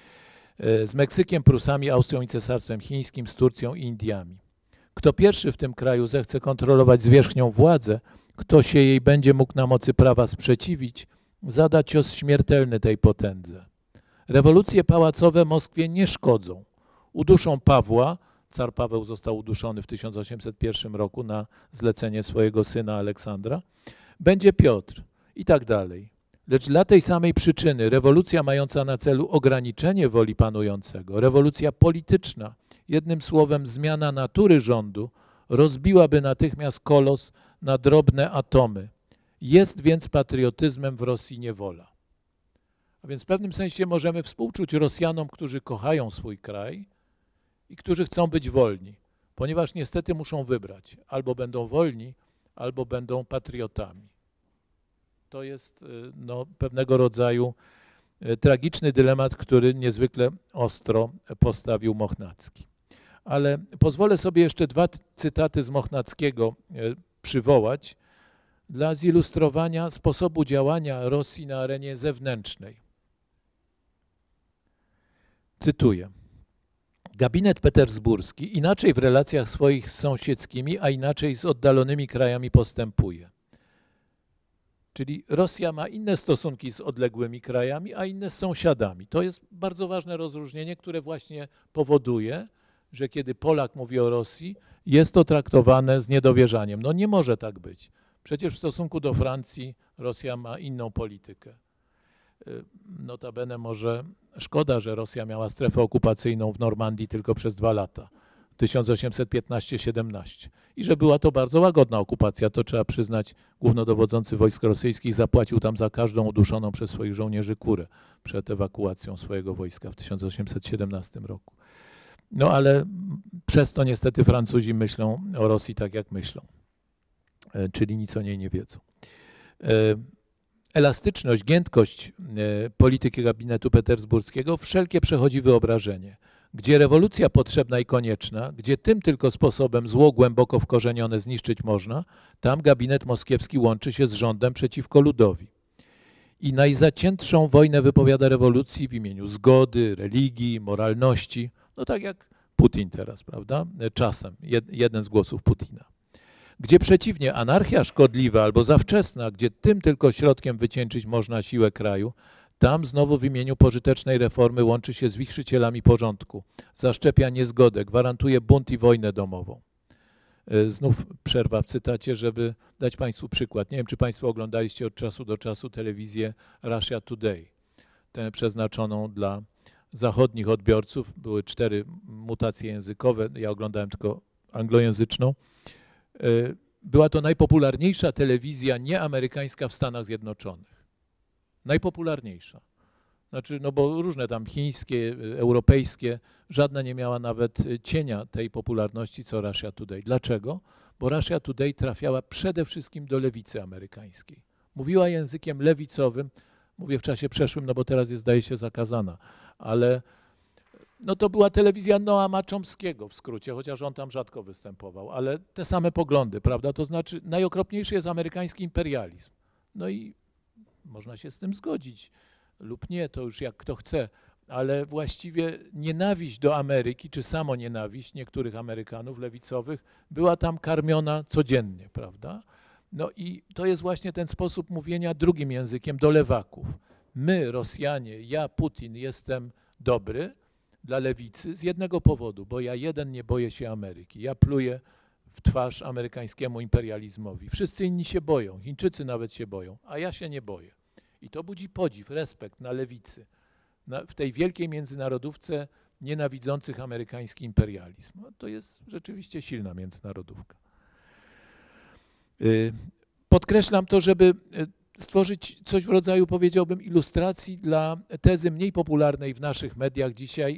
Z Meksykiem, Prusami, Austrią i Cesarstwem Chińskim, z Turcją i Indiami. Kto pierwszy w tym kraju zechce kontrolować zwierzchnią władzę, kto się jej będzie mógł na mocy prawa sprzeciwić, zada cios śmiertelny tej potędze. Rewolucje pałacowe Moskwie nie szkodzą. Uduszą Pawła, car Paweł został uduszony w tysiąc osiemset pierwszym roku na zlecenie swojego syna Aleksandra, będzie Piotr i tak dalej. Lecz dla tej samej przyczyny rewolucja mająca na celu ograniczenie woli panującego, rewolucja polityczna, jednym słowem zmiana natury rządu, rozbiłaby natychmiast kolos na drobne atomy. Jest więc patriotyzmem w Rosji niewola. A więc w pewnym sensie możemy współczuć Rosjanom, którzy kochają swój kraj i którzy chcą być wolni, ponieważ niestety muszą wybrać. Albo będą wolni, albo będą patriotami. To jest no, pewnego rodzaju tragiczny dylemat, który niezwykle ostro postawił Mochnacki. Ale pozwolę sobie jeszcze dwa cytaty z Mochnackiego przywołać dla zilustrowania sposobu działania Rosji na arenie zewnętrznej. Cytuję. Gabinet petersburski inaczej w relacjach swoich z sąsiedzkimi, a inaczej z oddalonymi krajami postępuje. Czyli Rosja ma inne stosunki z odległymi krajami, a inne z sąsiadami. To jest bardzo ważne rozróżnienie, które właśnie powoduje, że kiedy Polak mówi o Rosji, jest to traktowane z niedowierzaniem. No nie może tak być. Przecież w stosunku do Francji Rosja ma inną politykę. Notabene może szkoda, że Rosja miała strefę okupacyjną w Normandii tylko przez dwa lata, tysiąc osiemset piętnaście siedemnaście. I że była to bardzo łagodna okupacja, to trzeba przyznać, głównodowodzący wojsk rosyjskich zapłacił tam za każdą uduszoną przez swoich żołnierzy kurę przed ewakuacją swojego wojska w tysiąc osiemset siedemnastym roku. No ale przez to niestety Francuzi myślą o Rosji tak, jak myślą, czyli nic o niej nie wiedzą. Elastyczność, giętkość polityki gabinetu petersburskiego wszelkie przechodzi wyobrażenie. gdzie rewolucja potrzebna i konieczna, gdzie tym tylko sposobem zło głęboko wkorzenione zniszczyć można, tam gabinet moskiewski łączy się z rządem przeciwko ludowi. I najzaciętszą wojnę wypowiada rewolucji w imieniu zgody, religii, moralności, no tak jak Putin teraz, prawda? Czasem, jed, jeden z głosów Putina. Gdzie przeciwnie, anarchia szkodliwa albo za wczesna, gdzie tym tylko środkiem wycieńczyć można siłę kraju, tam znowu w imieniu pożytecznej reformy łączy się z wichrzycielami porządku, zaszczepia niezgodę, gwarantuje bunt i wojnę domową. Znów przerwa w cytacie, żeby dać Państwu przykład. Nie wiem, czy Państwo oglądaliście od czasu do czasu telewizję Russia Today, tę przeznaczoną dla zachodnich odbiorców. Były cztery mutacje językowe, ja oglądałem tylko anglojęzyczną. Była to najpopularniejsza telewizja nieamerykańska w Stanach Zjednoczonych. Najpopularniejsza. Znaczy, no bo różne tam chińskie, europejskie, żadna nie miała nawet cienia tej popularności co Russia Today. Dlaczego? Bo Russia Today trafiała przede wszystkim do lewicy amerykańskiej. Mówiła językiem lewicowym, mówię w czasie przeszłym, no bo teraz jest, zdaje się, zakazana, ale no to była telewizja Noama Chomskiego w skrócie, chociaż on tam rzadko występował, ale te same poglądy, prawda? To znaczy najokropniejszy jest amerykański imperializm. No i można się z tym zgodzić lub nie, to już jak kto chce, ale właściwie nienawiść do Ameryki, czy samo nienawiść niektórych Amerykanów lewicowych była tam karmiona codziennie, prawda? No i to jest właśnie ten sposób mówienia drugim językiem do lewaków. My, Rosjanie, ja, Putin, jestem dobry dla lewicy z jednego powodu, bo ja jeden nie boję się Ameryki. Ja pluję w twarz amerykańskiemu imperializmowi. Wszyscy inni się boją, Chińczycy nawet się boją, a ja się nie boję. I to budzi podziw, respekt na lewicy, na, w tej wielkiej międzynarodówce nienawidzących amerykański imperializm. No, to jest rzeczywiście silna międzynarodówka. Podkreślam to, żeby stworzyć coś w rodzaju, powiedziałbym, ilustracji dla tezy mniej popularnej w naszych mediach dzisiaj,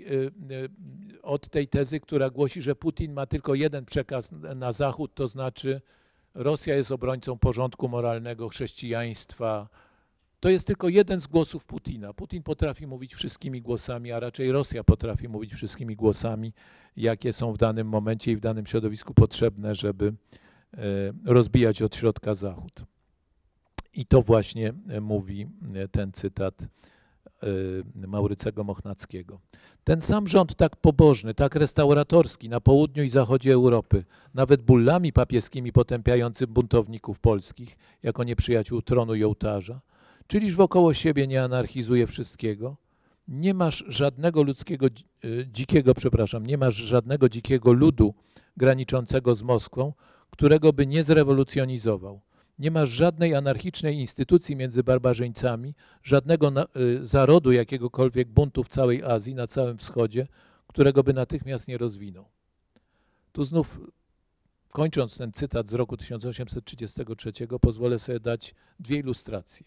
od tej tezy, która głosi, że Putin ma tylko jeden przekaz na Zachód, to znaczy Rosja jest obrońcą porządku moralnego, chrześcijaństwa. To jest tylko jeden z głosów Putina. Putin potrafi mówić wszystkimi głosami, a raczej Rosja potrafi mówić wszystkimi głosami, jakie są w danym momencie i w danym środowisku potrzebne, żeby rozbijać od środka Zachód. I to właśnie mówi ten cytat Maurycego Mochnackiego. Ten sam rząd tak pobożny, tak restauratorski na południu i zachodzie Europy, nawet bullami papieskimi potępiający buntowników polskich jako nieprzyjaciół tronu i ołtarza, czyliż wokoło siebie nie anarchizuje wszystkiego? Nie masz żadnego ludzkiego, dzikiego, przepraszam, nie masz żadnego dzikiego ludu graniczącego z Moskwą, którego by nie zrewolucjonizował. Nie masz żadnej anarchicznej instytucji między barbarzyńcami, żadnego na, y, zarodu jakiegokolwiek buntu w całej Azji, na całym wschodzie, którego by natychmiast nie rozwinął. Tu znów, kończąc ten cytat z roku tysiąc osiemset trzydziestego trzeciego, pozwolę sobie dać dwie ilustracje.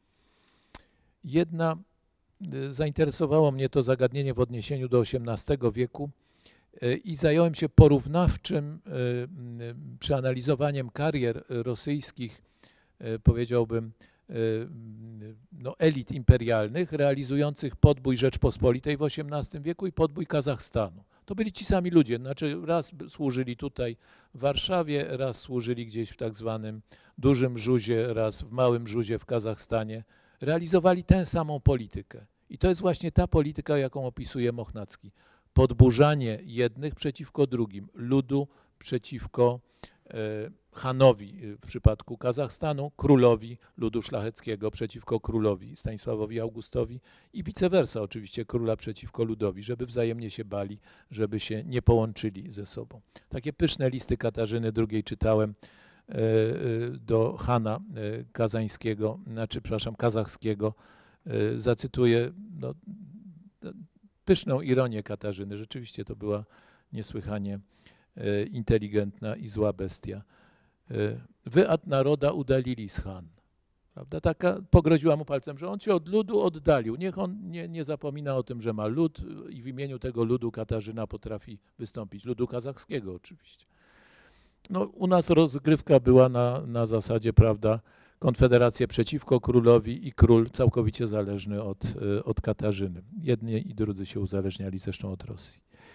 Jedna, y, zainteresowało mnie to zagadnienie w odniesieniu do osiemnastego wieku, i zająłem się porównawczym przeanalizowaniem karier rosyjskich, powiedziałbym, no, elit imperialnych realizujących podbój Rzeczpospolitej w osiemnastym wieku i podbój Kazachstanu. To byli ci sami ludzie, znaczy raz służyli tutaj w Warszawie, raz służyli gdzieś w tak zwanym Dużym Żuzie, raz w Małym Żuzie w Kazachstanie. Realizowali tę samą politykę. I to jest właśnie ta polityka, jaką opisuje Mochnacki. Podburzanie jednych przeciwko drugim, ludu przeciwko e, Hanowi w przypadku Kazachstanu, królowi ludu szlacheckiego przeciwko królowi Stanisławowi Augustowi i vice versa oczywiście, króla przeciwko ludowi, żeby wzajemnie się bali, żeby się nie połączyli ze sobą. Takie pyszne listy Katarzyny drugiej czytałem e, do Hana e, kazańskiego, znaczy przepraszam, kazachskiego, e, zacytuję, no, pyszną ironię Katarzyny. Rzeczywiście to była niesłychanie e, inteligentna i zła bestia. E, wy od naroda udalili z Han. Prawda? Taka pogroziła mu palcem, że on się od ludu oddalił. Niech on nie, nie zapomina o tym, że ma lud i w imieniu tego ludu Katarzyna potrafi wystąpić. Ludu kazachskiego oczywiście. No, u nas rozgrywka była na, na zasadzie, prawda, konfederację przeciwko królowi i król całkowicie zależny od, od Katarzyny. Jedni i drudzy się uzależniali zresztą od Rosji.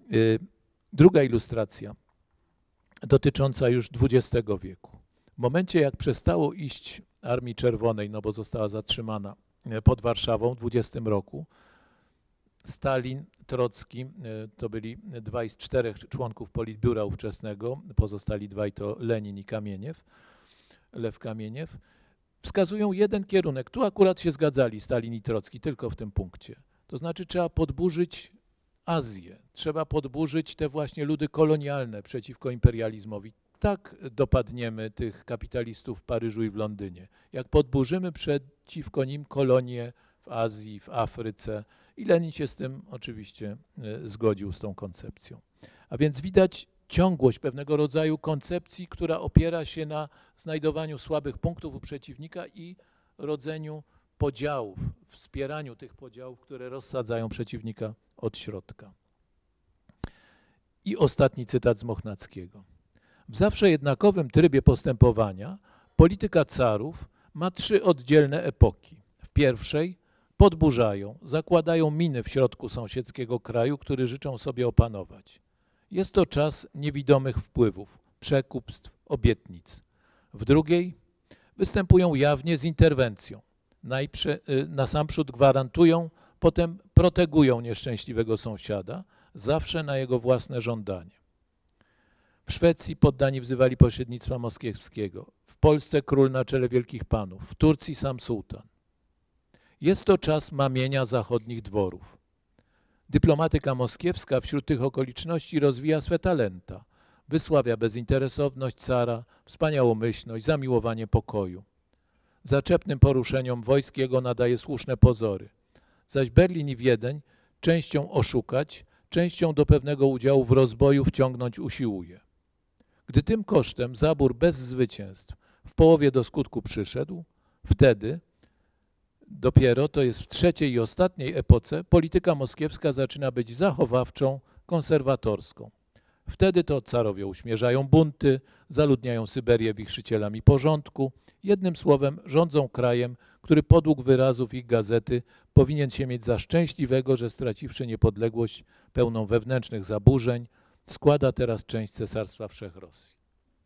Druga ilustracja dotycząca już dwudziestego wieku. W momencie, jak przestało iść Armii Czerwonej, no bo została zatrzymana pod Warszawą w dwudziestym roku, Stalin, Trocki, to byli dwaj z czterech członków Politbiura ówczesnego, pozostali dwaj to Lenin i Kamieniew, Lew Kamieniew, wskazują jeden kierunek. Tu akurat się zgadzali Stalin i Trocki, tylko w tym punkcie. To znaczy trzeba podburzyć Azję, trzeba podburzyć te właśnie ludy kolonialne przeciwko imperializmowi. Tak dopadniemy tych kapitalistów w Paryżu i w Londynie. Jak podburzymy przeciwko nim kolonie w Azji, w Afryce. I Lenin się z tym oczywiście zgodził, z tą koncepcją. A więc widać ciągłość pewnego rodzaju koncepcji, która opiera się na znajdowaniu słabych punktów u przeciwnika i rodzeniu podziałów, wspieraniu tych podziałów, które rozsadzają przeciwnika od środka. I ostatni cytat z Mochnackiego. W zawsze jednakowym trybie postępowania polityka carów ma trzy oddzielne epoki. W pierwszej podburzają, zakładają miny w środku sąsiedzkiego kraju, który życzą sobie opanować. Jest to czas niewidomych wpływów, przekupstw, obietnic. W drugiej występują jawnie z interwencją. Najprze, nasamprzód gwarantują, potem protegują nieszczęśliwego sąsiada, zawsze na jego własne żądanie. W Szwecji poddani wzywali pośrednictwa moskiewskiego, w Polsce król na czele wielkich panów, w Turcji sam sułtan. Jest to czas mamienia zachodnich dworów. Dyplomatyka moskiewska wśród tych okoliczności rozwija swe talenta, wysławia bezinteresowność cara, wspaniałomyślność, zamiłowanie pokoju. Zaczepnym poruszeniom wojsk jego nadaje słuszne pozory, zaś Berlin i Wiedeń częścią oszukać, częścią do pewnego udziału w rozboju wciągnąć usiłuje. Gdy tym kosztem zabór bez zwycięstw w połowie do skutku przyszedł, wtedy dopiero, to jest w trzeciej i ostatniej epoce, polityka moskiewska zaczyna być zachowawczą, konserwatorską. Wtedy to carowie uśmierzają bunty, zaludniają Syberię wichrzycielami porządku, jednym słowem rządzą krajem, który podług wyrazów ich gazety powinien się mieć za szczęśliwego, że straciwszy niepodległość pełną wewnętrznych zaburzeń, składa teraz część Cesarstwa Wszechrosji.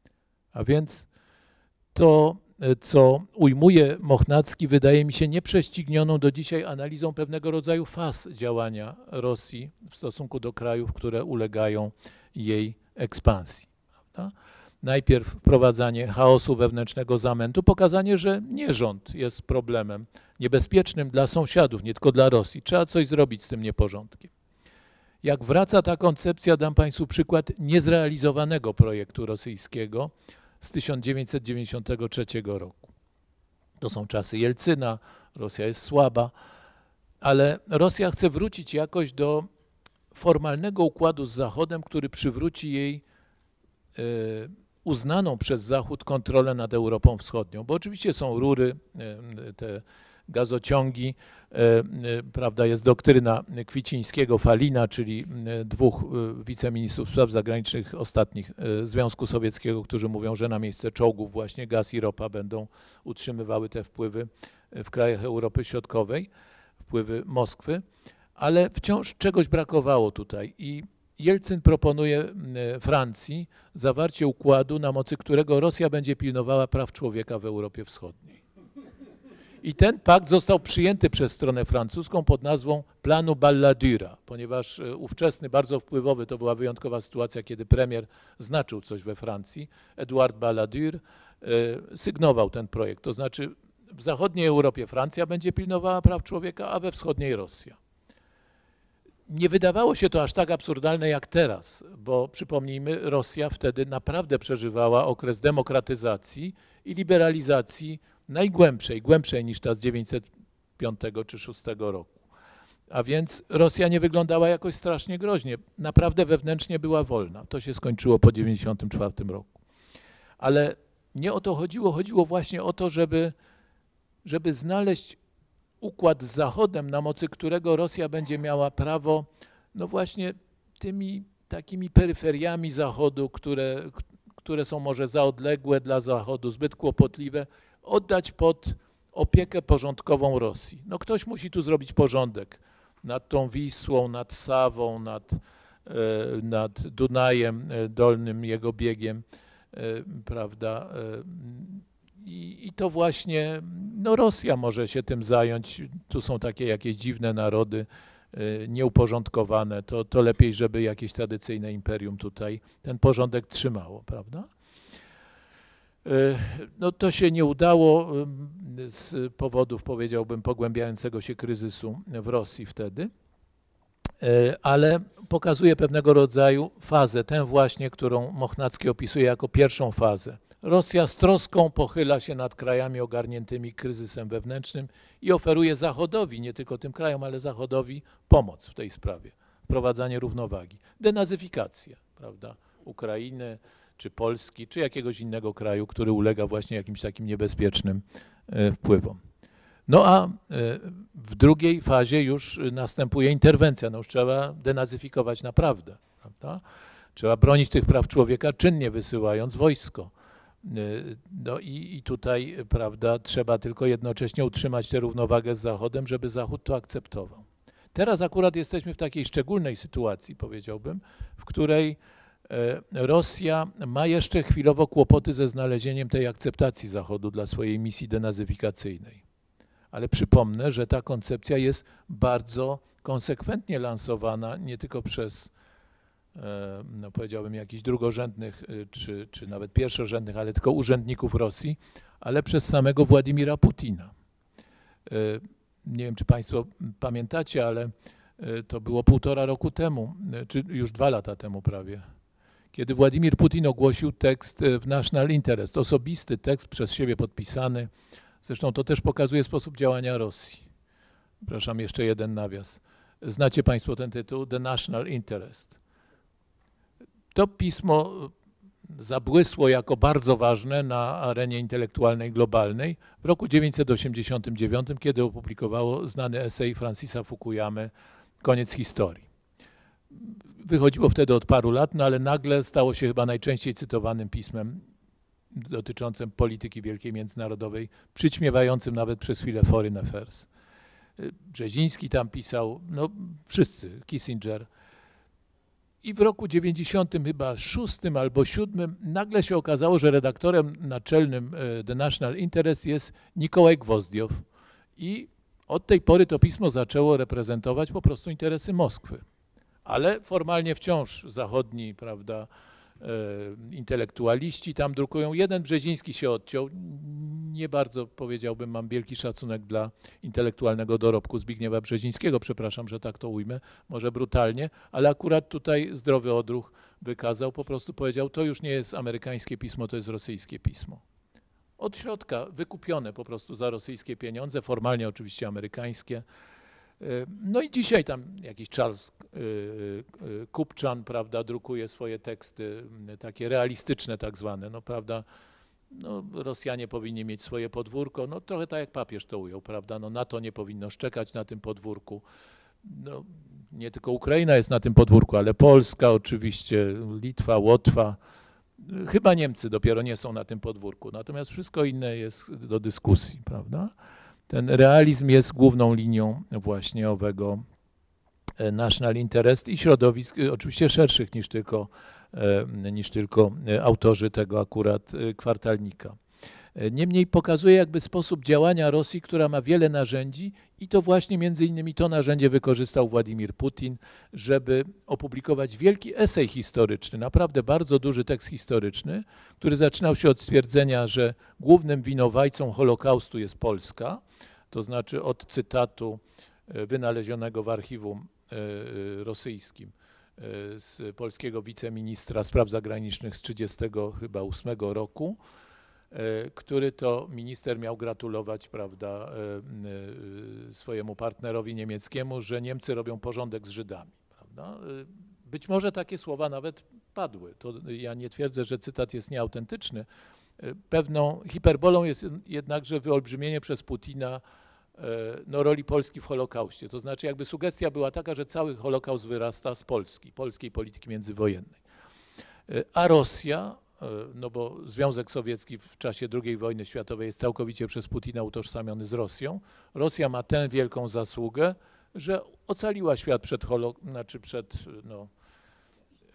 A więc to, co ujmuje Mochnacki, wydaje mi się nieprześcignioną do dzisiaj analizą pewnego rodzaju faz działania Rosji w stosunku do krajów, które ulegają jej ekspansji. Prawda? Najpierw wprowadzanie chaosu wewnętrznego zamętu, pokazanie, że nie rząd jest problemem niebezpiecznym dla sąsiadów, nie tylko dla Rosji. Trzeba coś zrobić z tym nieporządkiem. Jak wraca ta koncepcja, dam Państwu przykład niezrealizowanego projektu rosyjskiego z tysiąc dziewięćset dziewięćdziesiątego trzeciego roku. To są czasy Jelcyna, Rosja jest słaba, ale Rosja chce wrócić jakoś do formalnego układu z Zachodem, który przywróci jej y, uznaną przez Zachód kontrolę nad Europą Wschodnią, bo oczywiście są rury, y, te gazociągi, prawda, jest doktryna Kwicińskiego, Falina, czyli dwóch wiceministrów spraw zagranicznych ostatnich Związku Sowieckiego, którzy mówią, że na miejsce czołgów właśnie gaz i ropa będą utrzymywały te wpływy w krajach Europy Środkowej, wpływy Moskwy, ale wciąż czegoś brakowało tutaj i Jelcyn proponuje Francji zawarcie układu, na mocy którego Rosja będzie pilnowała praw człowieka w Europie Wschodniej. I ten pakt został przyjęty przez stronę francuską pod nazwą planu Balladura, ponieważ ówczesny, bardzo wpływowy, to była wyjątkowa sytuacja, kiedy premier znaczył coś we Francji, Edouard Balladur sygnował ten projekt. To znaczy w zachodniej Europie Francja będzie pilnowała praw człowieka, a we wschodniej Rosja. Nie wydawało się to aż tak absurdalne jak teraz, bo przypomnijmy, Rosja wtedy naprawdę przeżywała okres demokratyzacji i liberalizacji najgłębszej, głębszej niż ta z dziewięćset piątego czy szóstego roku. A więc Rosja nie wyglądała jakoś strasznie groźnie. Naprawdę wewnętrznie była wolna. To się skończyło po dziewięćdziesiątym czwartym roku. Ale nie o to chodziło. Chodziło właśnie o to, żeby, żeby znaleźć układ z Zachodem, na mocy którego Rosja będzie miała prawo, no właśnie tymi takimi peryferiami Zachodu, które, które są może za odległe dla Zachodu, zbyt kłopotliwe, oddać pod opiekę porządkową Rosji. No ktoś musi tu zrobić porządek nad tą Wisłą, nad Sawą, nad nad Dunajem, dolnym jego biegiem, prawda. I, i to właśnie no Rosja może się tym zająć. Tu są takie jakieś dziwne narody, nieuporządkowane. To, to lepiej, żeby jakieś tradycyjne imperium tutaj ten porządek trzymało, prawda? No to się nie udało z powodów, powiedziałbym, pogłębiającego się kryzysu w Rosji wtedy, ale pokazuje pewnego rodzaju fazę, tę właśnie, którą Mochnacki opisuje jako pierwszą fazę. Rosja z troską pochyla się nad krajami ogarniętymi kryzysem wewnętrznym i oferuje Zachodowi, nie tylko tym krajom, ale Zachodowi pomoc w tej sprawie, wprowadzanie równowagi, denazyfikację, prawda, Ukrainy, czy Polski, czy jakiegoś innego kraju, który ulega właśnie jakimś takim niebezpiecznym wpływom. No a w drugiej fazie już następuje interwencja, no już trzeba denazyfikować naprawdę, prawda? Trzeba bronić tych praw człowieka, czynnie wysyłając wojsko. No i, i tutaj, prawda, trzeba tylko jednocześnie utrzymać tę równowagę z Zachodem, żeby Zachód to akceptował. Teraz akurat jesteśmy w takiej szczególnej sytuacji, powiedziałbym, w której Rosja ma jeszcze chwilowo kłopoty ze znalezieniem tej akceptacji Zachodu dla swojej misji denazyfikacyjnej. Ale przypomnę, że ta koncepcja jest bardzo konsekwentnie lansowana nie tylko przez, no powiedziałbym, jakichś drugorzędnych czy, czy nawet pierwszorzędnych, ale tylko urzędników Rosji, ale przez samego Władimira Putina. Nie wiem, czy Państwo pamiętacie, ale to było półtora roku temu, czy już dwa lata temu prawie, kiedy Władimir Putin ogłosił tekst w National Interest, osobisty tekst przez siebie podpisany. Zresztą to też pokazuje sposób działania Rosji. Przepraszam, jeszcze jeden nawias. Znacie Państwo ten tytuł? The National Interest. To pismo zabłysło jako bardzo ważne na arenie intelektualnej globalnej w roku tysiąc dziewięćset osiemdziesiątym dziewiątym, kiedy opublikowało znany esej Francisa Fukuyamy Koniec historii. Wychodziło wtedy od paru lat, no ale nagle stało się chyba najczęściej cytowanym pismem dotyczącym polityki wielkiej międzynarodowej, przyćmiewającym nawet przez chwilę Foreign Affairs. Brzeziński tam pisał, no wszyscy, Kissinger. I w roku dziewięćdziesiątym chyba szóstym albo siódmym nagle się okazało, że redaktorem naczelnym The National Interest jest Nikołaj Gwozdiow. I od tej pory to pismo zaczęło reprezentować po prostu interesy Moskwy. Ale formalnie wciąż zachodni, prawda, intelektualiści tam drukują. Jeden Brzeziński się odciął. Nie bardzo, powiedziałbym, mam wielki szacunek dla intelektualnego dorobku Zbigniewa Brzezińskiego, przepraszam, że tak to ujmę, może brutalnie, ale akurat tutaj zdrowy odruch wykazał, po prostu powiedział, to już nie jest amerykańskie pismo, to jest rosyjskie pismo. Od środka wykupione po prostu za rosyjskie pieniądze, formalnie oczywiście amerykańskie. No i dzisiaj tam jakiś Charles Kupczan, prawda, drukuje swoje teksty, takie realistyczne tak zwane, no prawda, no Rosjanie powinni mieć swoje podwórko, no trochę tak jak papież to ujął, prawda, no NATO nie powinno szczekać na tym podwórku, no nie tylko Ukraina jest na tym podwórku, ale Polska oczywiście, Litwa, Łotwa, chyba Niemcy dopiero nie są na tym podwórku, natomiast wszystko inne jest do dyskusji, prawda. Ten realizm jest główną linią właśnie owego National Interest i środowisk oczywiście szerszych niż tylko, niż tylko autorzy tego akurat kwartalnika. Niemniej pokazuje jakby sposób działania Rosji, która ma wiele narzędzi i to właśnie między innymi to narzędzie wykorzystał Władimir Putin, żeby opublikować wielki esej historyczny, naprawdę bardzo duży tekst historyczny, który zaczynał się od stwierdzenia, że głównym winowajcą Holokaustu jest Polska, to znaczy od cytatu wynalezionego w archiwum rosyjskim z polskiego wiceministra spraw zagranicznych z trzydziestego chyba ósmego roku, który to minister miał gratulować, prawda, swojemu partnerowi niemieckiemu, że Niemcy robią porządek z Żydami, prawda. Być może takie słowa nawet padły. To ja nie twierdzę, że cytat jest nieautentyczny. Pewną hiperbolą jest jednakże wyolbrzymienie przez Putina no, roli Polski w Holokauście. To znaczy jakby sugestia była taka, że cały Holokaust wyrasta z Polski, polskiej polityki międzywojennej. A Rosja, no bo Związek Sowiecki w czasie drugiej wojny światowej jest całkowicie przez Putina utożsamiony z Rosją. Rosja ma tę wielką zasługę, że ocaliła świat przed, holo, znaczy przed no,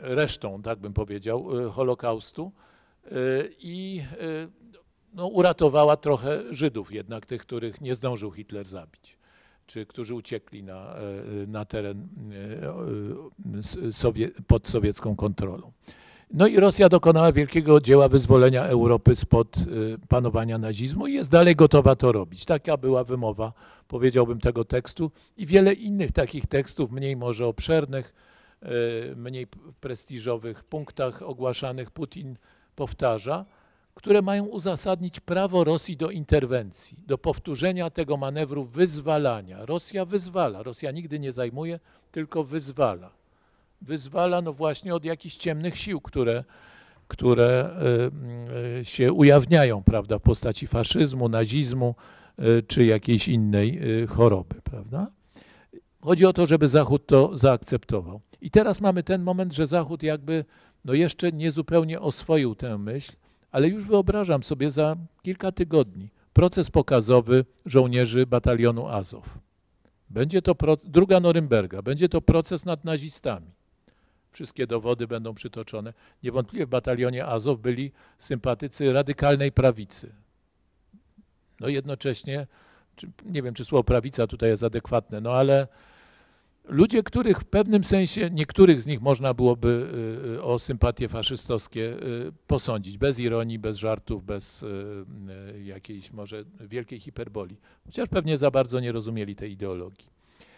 resztą, tak bym powiedział, Holokaustu i no, uratowała trochę Żydów jednak, tych, których nie zdążył Hitler zabić, czy którzy uciekli na, na teren sowie, pod sowiecką kontrolą. No i Rosja dokonała wielkiego dzieła wyzwolenia Europy spod panowania nazizmu i jest dalej gotowa to robić. Taka była wymowa, powiedziałbym, tego tekstu i wiele innych takich tekstów, mniej może obszernych, mniej prestiżowych punktach ogłaszanych Putin powtarza, które mają uzasadnić prawo Rosji do interwencji, do powtórzenia tego manewru wyzwalania. Rosja wyzwala, Rosja nigdy nie zajmuje, tylko wyzwala. Wyzwala no właśnie od jakichś ciemnych sił, które, które się ujawniają, prawda, w postaci faszyzmu, nazizmu czy jakiejś innej choroby, prawda? Chodzi o to, żeby Zachód to zaakceptował. I teraz mamy ten moment, że Zachód jakby no jeszcze nie zupełnie oswoił tę myśl, ale już wyobrażam sobie za kilka tygodni proces pokazowy żołnierzy batalionu Azow. Będzie to pro, druga Norymberga, będzie to proces nad nazistami. Wszystkie dowody będą przytoczone. Niewątpliwie w batalionie Azow byli sympatycy radykalnej prawicy. No jednocześnie, czy, nie wiem, czy słowo prawica tutaj jest adekwatne, no ale ludzie, których w pewnym sensie, niektórych z nich można byłoby o sympatie faszystowskie posądzić, bez ironii, bez żartów, bez jakiejś może wielkiej hiperboli, chociaż pewnie za bardzo nie rozumieli tej ideologii.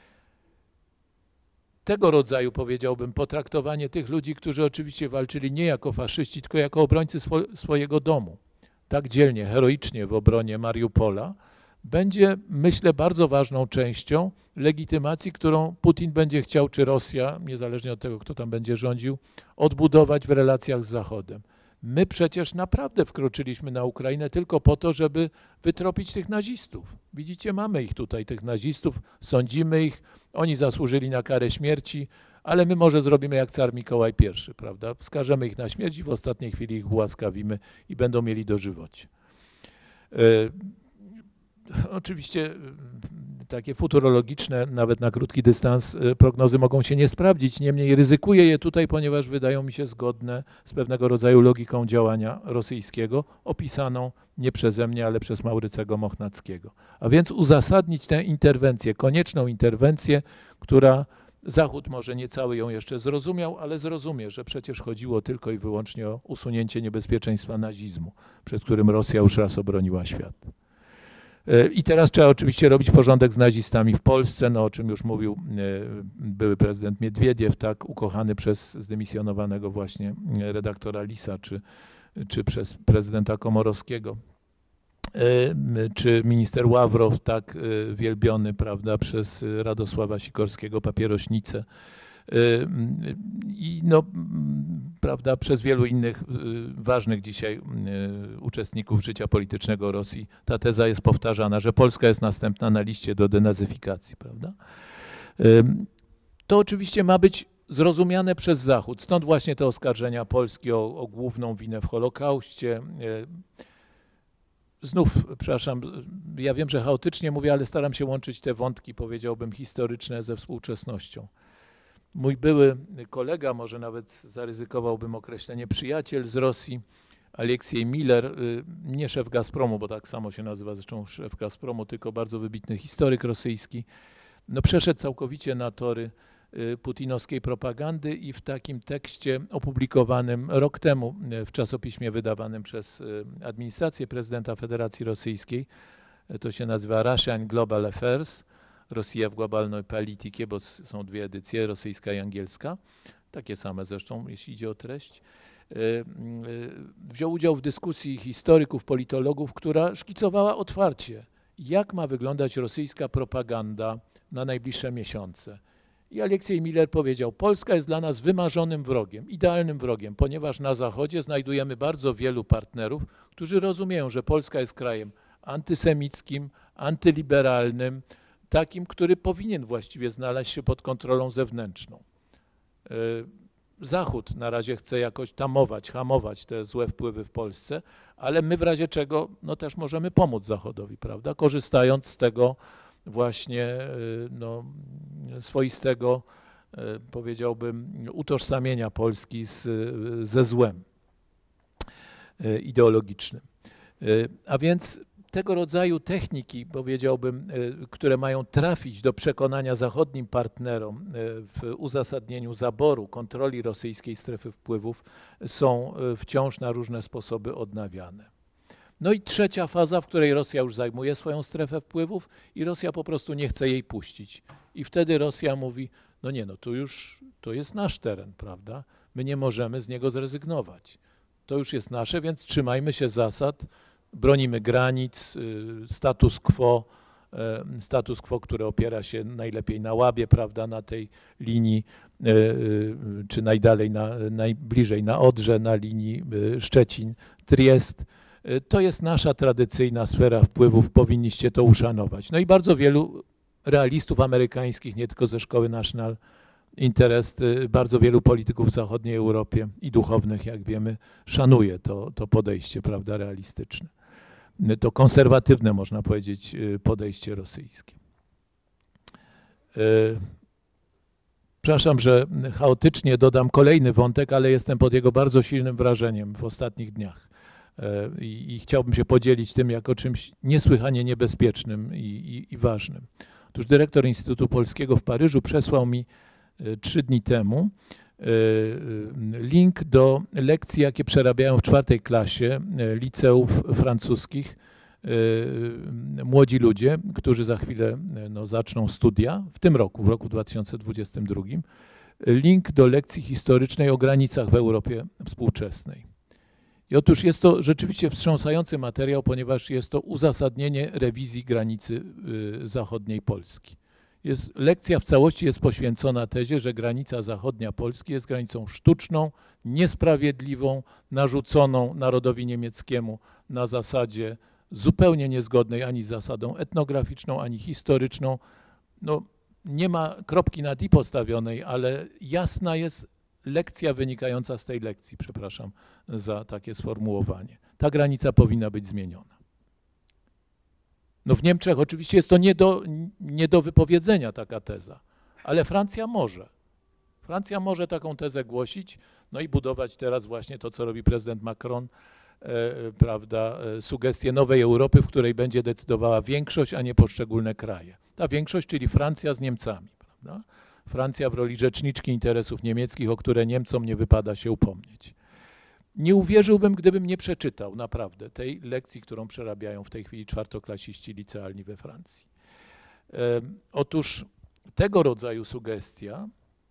Tego rodzaju, powiedziałbym, potraktowanie tych ludzi, którzy oczywiście walczyli nie jako faszyści, tylko jako obrońcy swo swojego domu, tak dzielnie, heroicznie w obronie Mariupola, będzie, myślę, bardzo ważną częścią legitymacji, którą Putin będzie chciał, czy Rosja, niezależnie od tego, kto tam będzie rządził, odbudować w relacjach z Zachodem. My przecież naprawdę wkroczyliśmy na Ukrainę tylko po to, żeby wytropić tych nazistów. Widzicie, mamy ich tutaj, tych nazistów, sądzimy ich, oni zasłużyli na karę śmierci, ale my może zrobimy jak car Mikołaj I, prawda? Skażemy ich na śmierć i w ostatniej chwili ich ułaskawimy i będą mieli dożywocie. Oczywiście takie futurologiczne, nawet na krótki dystans, prognozy mogą się nie sprawdzić, niemniej ryzykuję je tutaj, ponieważ wydają mi się zgodne z pewnego rodzaju logiką działania rosyjskiego, opisaną nie przeze mnie, ale przez Maurycego Mochnackiego. A więc uzasadnić tę interwencję, konieczną interwencję, która Zachód może nie cały ją jeszcze zrozumiał, ale zrozumie, że przecież chodziło tylko i wyłącznie o usunięcie niebezpieczeństwa nazizmu, przed którym Rosja już raz obroniła świat. I teraz trzeba oczywiście robić porządek z nazistami w Polsce, no o czym już mówił były prezydent Miedwiediew, tak, ukochany przez zdymisjonowanego właśnie redaktora Lisa, czy, czy przez prezydenta Komorowskiego, czy minister Ławrow, tak wielbiony, prawda, przez Radosława Sikorskiego, papierośnicę. I no, prawda, przez wielu innych ważnych dzisiaj uczestników życia politycznego Rosji ta teza jest powtarzana, że Polska jest następna na liście do denazyfikacji, prawda? To oczywiście ma być zrozumiane przez Zachód, stąd właśnie te oskarżenia Polski o, o główną winę w Holokauście. Znów, przepraszam, ja wiem, że chaotycznie mówię, ale staram się łączyć te wątki, powiedziałbym, historyczne ze współczesnością. Mój były kolega, może nawet zaryzykowałbym określenie przyjaciel z Rosji, Aleksiej Miller, nie szef Gazpromu, bo tak samo się nazywa zresztą szef Gazpromu, tylko bardzo wybitny historyk rosyjski, no przeszedł całkowicie na tory putinowskiej propagandy i w takim tekście opublikowanym rok temu w czasopiśmie wydawanym przez administrację prezydenta Federacji Rosyjskiej, to się nazywa Russian Global Affairs, Rosja w globalnej polityce, bo są dwie edycje, rosyjska i angielska, takie same zresztą, jeśli idzie o treść. Wziął udział w dyskusji historyków, politologów, która szkicowała otwarcie, jak ma wyglądać rosyjska propaganda na najbliższe miesiące. I Aleksiej Miller powiedział, Polska jest dla nas wymarzonym wrogiem, idealnym wrogiem, ponieważ na Zachodzie znajdujemy bardzo wielu partnerów, którzy rozumieją, że Polska jest krajem antysemickim, antyliberalnym, takim, który powinien właściwie znaleźć się pod kontrolą zewnętrzną. Zachód na razie chce jakoś tamować, hamować te złe wpływy w Polsce, ale my w razie czego no też możemy pomóc Zachodowi, prawda, korzystając z tego właśnie no, swoistego powiedziałbym, utożsamienia Polski z, ze złem ideologicznym. A więc tego rodzaju techniki, powiedziałbym, które mają trafić do przekonania zachodnim partnerom w uzasadnieniu zaboru, kontroli rosyjskiej strefy wpływów, są wciąż na różne sposoby odnawiane. No i trzecia faza, w której Rosja już zajmuje swoją strefę wpływów i Rosja po prostu nie chce jej puścić. I wtedy Rosja mówi, no nie, no tu już, to jest nasz teren, prawda? My nie możemy z niego zrezygnować. To już jest nasze, więc trzymajmy się zasad, bronimy granic, status quo, status quo, który opiera się najlepiej na Łabie, prawda, na tej linii, czy najdalej, na, najbliżej na Odrze, na linii Szczecin-Triest. To jest nasza tradycyjna sfera wpływów, powinniście to uszanować. No i bardzo wielu realistów amerykańskich, nie tylko ze szkoły National Interest, bardzo wielu polityków w zachodniej Europie i duchownych, jak wiemy, szanuje to, to podejście, prawda, realistyczne. To konserwatywne, można powiedzieć, podejście rosyjskie. Przepraszam, że chaotycznie dodam kolejny wątek, ale jestem pod jego bardzo silnym wrażeniem w ostatnich dniach. I, i chciałbym się podzielić tym jako czymś niesłychanie niebezpiecznym i, i, i ważnym. Otóż dyrektor Instytutu Polskiego w Paryżu przesłał mi trzy dni temu link do lekcji, jakie przerabiają w czwartej klasie liceów francuskich młodzi ludzie, którzy za chwilę no, zaczną studia w tym roku, w roku dwa tysiące dwudziestym drugim. Link do lekcji historycznej o granicach w Europie współczesnej. I otóż jest to rzeczywiście wstrząsający materiał, ponieważ jest to uzasadnienie rewizji granicy zachodniej Polski. Jest, lekcja w całości jest poświęcona tezie, że granica zachodnia Polski jest granicą sztuczną, niesprawiedliwą, narzuconą narodowi niemieckiemu na zasadzie zupełnie niezgodnej ani z zasadą etnograficzną, ani historyczną. No, nie ma kropki nad i postawionej, ale jasna jest lekcja wynikająca z tej lekcji, przepraszam za takie sformułowanie. Ta granica powinna być zmieniona. No w Niemczech oczywiście jest to nie do, nie do wypowiedzenia taka teza, ale Francja może. Francja może taką tezę głosić, no i budować teraz właśnie to, co robi prezydent Macron, e, prawda, e, sugestię nowej Europy, w której będzie decydowała większość, a nie poszczególne kraje. Ta większość, czyli Francja z Niemcami, prawda? Francja w roli rzeczniczki interesów niemieckich, o które Niemcom nie wypada się upomnieć. Nie uwierzyłbym, gdybym nie przeczytał naprawdę tej lekcji, którą przerabiają w tej chwili czwartoklasiści licealni we Francji. E, otóż tego rodzaju sugestia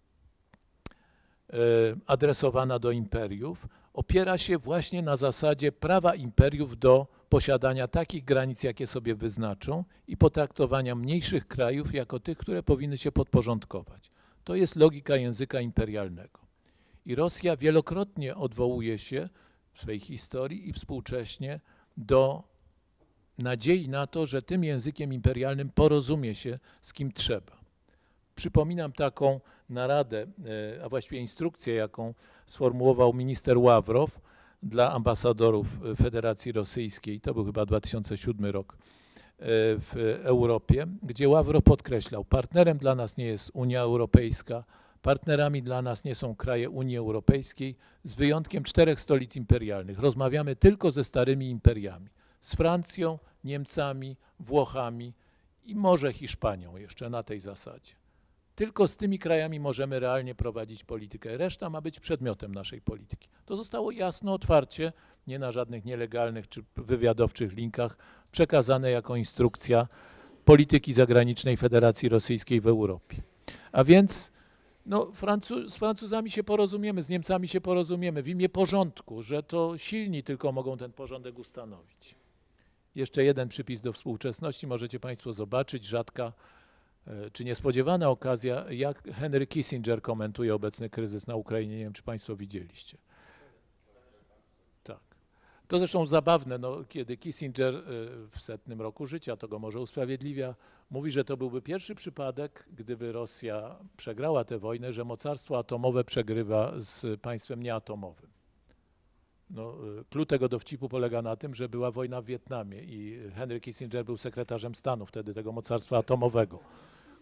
e, adresowana do imperiów opiera się właśnie na zasadzie prawa imperiów do posiadania takich granic, jakie sobie wyznaczą i potraktowania mniejszych krajów jako tych, które powinny się podporządkować. To jest logika języka imperialnego. I Rosja wielokrotnie odwołuje się w swej historii i współcześnie do nadziei na to, że tym językiem imperialnym porozumie się z kim trzeba. Przypominam taką naradę, a właściwie instrukcję, jaką sformułował minister Ławrow dla ambasadorów Federacji Rosyjskiej, to był chyba dwa tysiące siódmy rok, w Europie, gdzie Ławrow podkreślał, partnerem dla nas nie jest Unia Europejska, partnerami dla nas nie są kraje Unii Europejskiej, z wyjątkiem czterech stolic imperialnych. Rozmawiamy tylko ze starymi imperiami, z Francją, Niemcami, Włochami i może Hiszpanią jeszcze na tej zasadzie. Tylko z tymi krajami możemy realnie prowadzić politykę. Reszta ma być przedmiotem naszej polityki. To zostało jasno, otwarcie, nie na żadnych nielegalnych czy wywiadowczych linkach, przekazane jako instrukcja polityki zagranicznej Federacji Rosyjskiej w Europie. A więc no, Francu- z Francuzami się porozumiemy, z Niemcami się porozumiemy w imię porządku, że to silni tylko mogą ten porządek ustanowić. Jeszcze jeden przypis do współczesności. Możecie Państwo zobaczyć, rzadka czy niespodziewana okazja, jak Henry Kissinger komentuje obecny kryzys na Ukrainie. Nie wiem, czy Państwo widzieliście. Tak. To zresztą zabawne, no, kiedy Kissinger w setnym roku życia, to go może usprawiedliwia, mówi, że to byłby pierwszy przypadek, gdyby Rosja przegrała tę wojnę, że mocarstwo atomowe przegrywa z państwem nieatomowym. No, klucz tego dowcipu polega na tym, że była wojna w Wietnamie i Henry Kissinger był sekretarzem stanu wtedy tego mocarstwa atomowego,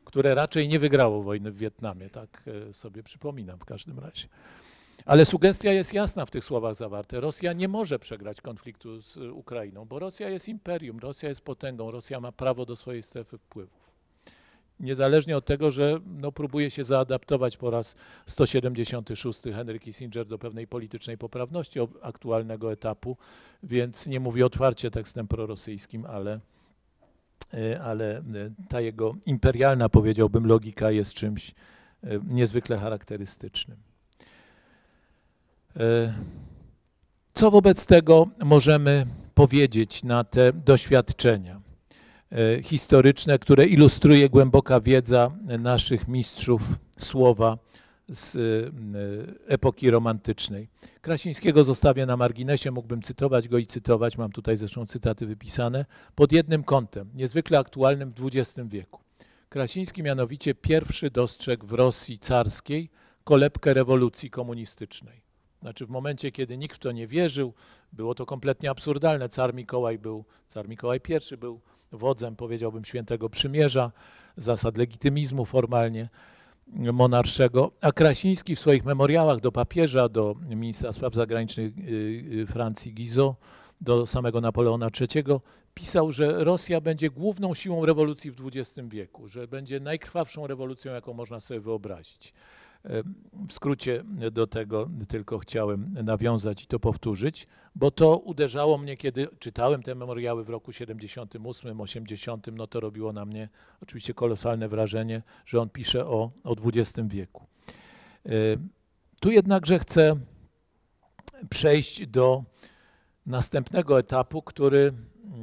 które raczej nie wygrało wojny w Wietnamie, tak sobie przypominam w każdym razie. Ale sugestia jest jasna w tych słowach zawarte. Rosja nie może przegrać konfliktu z Ukrainą, bo Rosja jest imperium, Rosja jest potęgą, Rosja ma prawo do swojej strefy wpływów. Niezależnie od tego, że no, próbuje się zaadaptować po raz sto siedemdziesiąty szósty Henry Kissinger do pewnej politycznej poprawności aktualnego etapu, więc nie mówi otwarcie tekstem prorosyjskim, ale, ale ta jego imperialna, powiedziałbym, logika jest czymś niezwykle charakterystycznym. Co wobec tego możemy powiedzieć na te doświadczenia historyczne, które ilustruje głęboka wiedza naszych mistrzów słowa z epoki romantycznej? Krasińskiego zostawię na marginesie, mógłbym cytować go i cytować, mam tutaj zresztą cytaty wypisane, pod jednym kątem, niezwykle aktualnym w dwudziestym wieku. Krasiński mianowicie pierwszy dostrzegł w Rosji carskiej kolebkę rewolucji komunistycznej. Znaczy w momencie, kiedy nikt w to nie wierzył, było to kompletnie absurdalne. Car Mikołaj był, car Mikołaj pierwszy był wodzem, powiedziałbym, świętego przymierza, zasad legitymizmu formalnie monarszego, a Krasiński w swoich memoriałach do papieża, do ministra spraw zagranicznych Francji Guizot, do samego Napoleona trzeciego pisał, że Rosja będzie główną siłą rewolucji w dwudziestym wieku, że będzie najkrwawszą rewolucją, jaką można sobie wyobrazić. W skrócie do tego tylko chciałem nawiązać i to powtórzyć, bo to uderzało mnie, kiedy czytałem te memoriały w roku siedemdziesiątym ósmym, osiemdziesiątym, no to robiło na mnie oczywiście kolosalne wrażenie, że on pisze o, o dwudziestym wieku. Tu jednakże chcę przejść do następnego etapu, który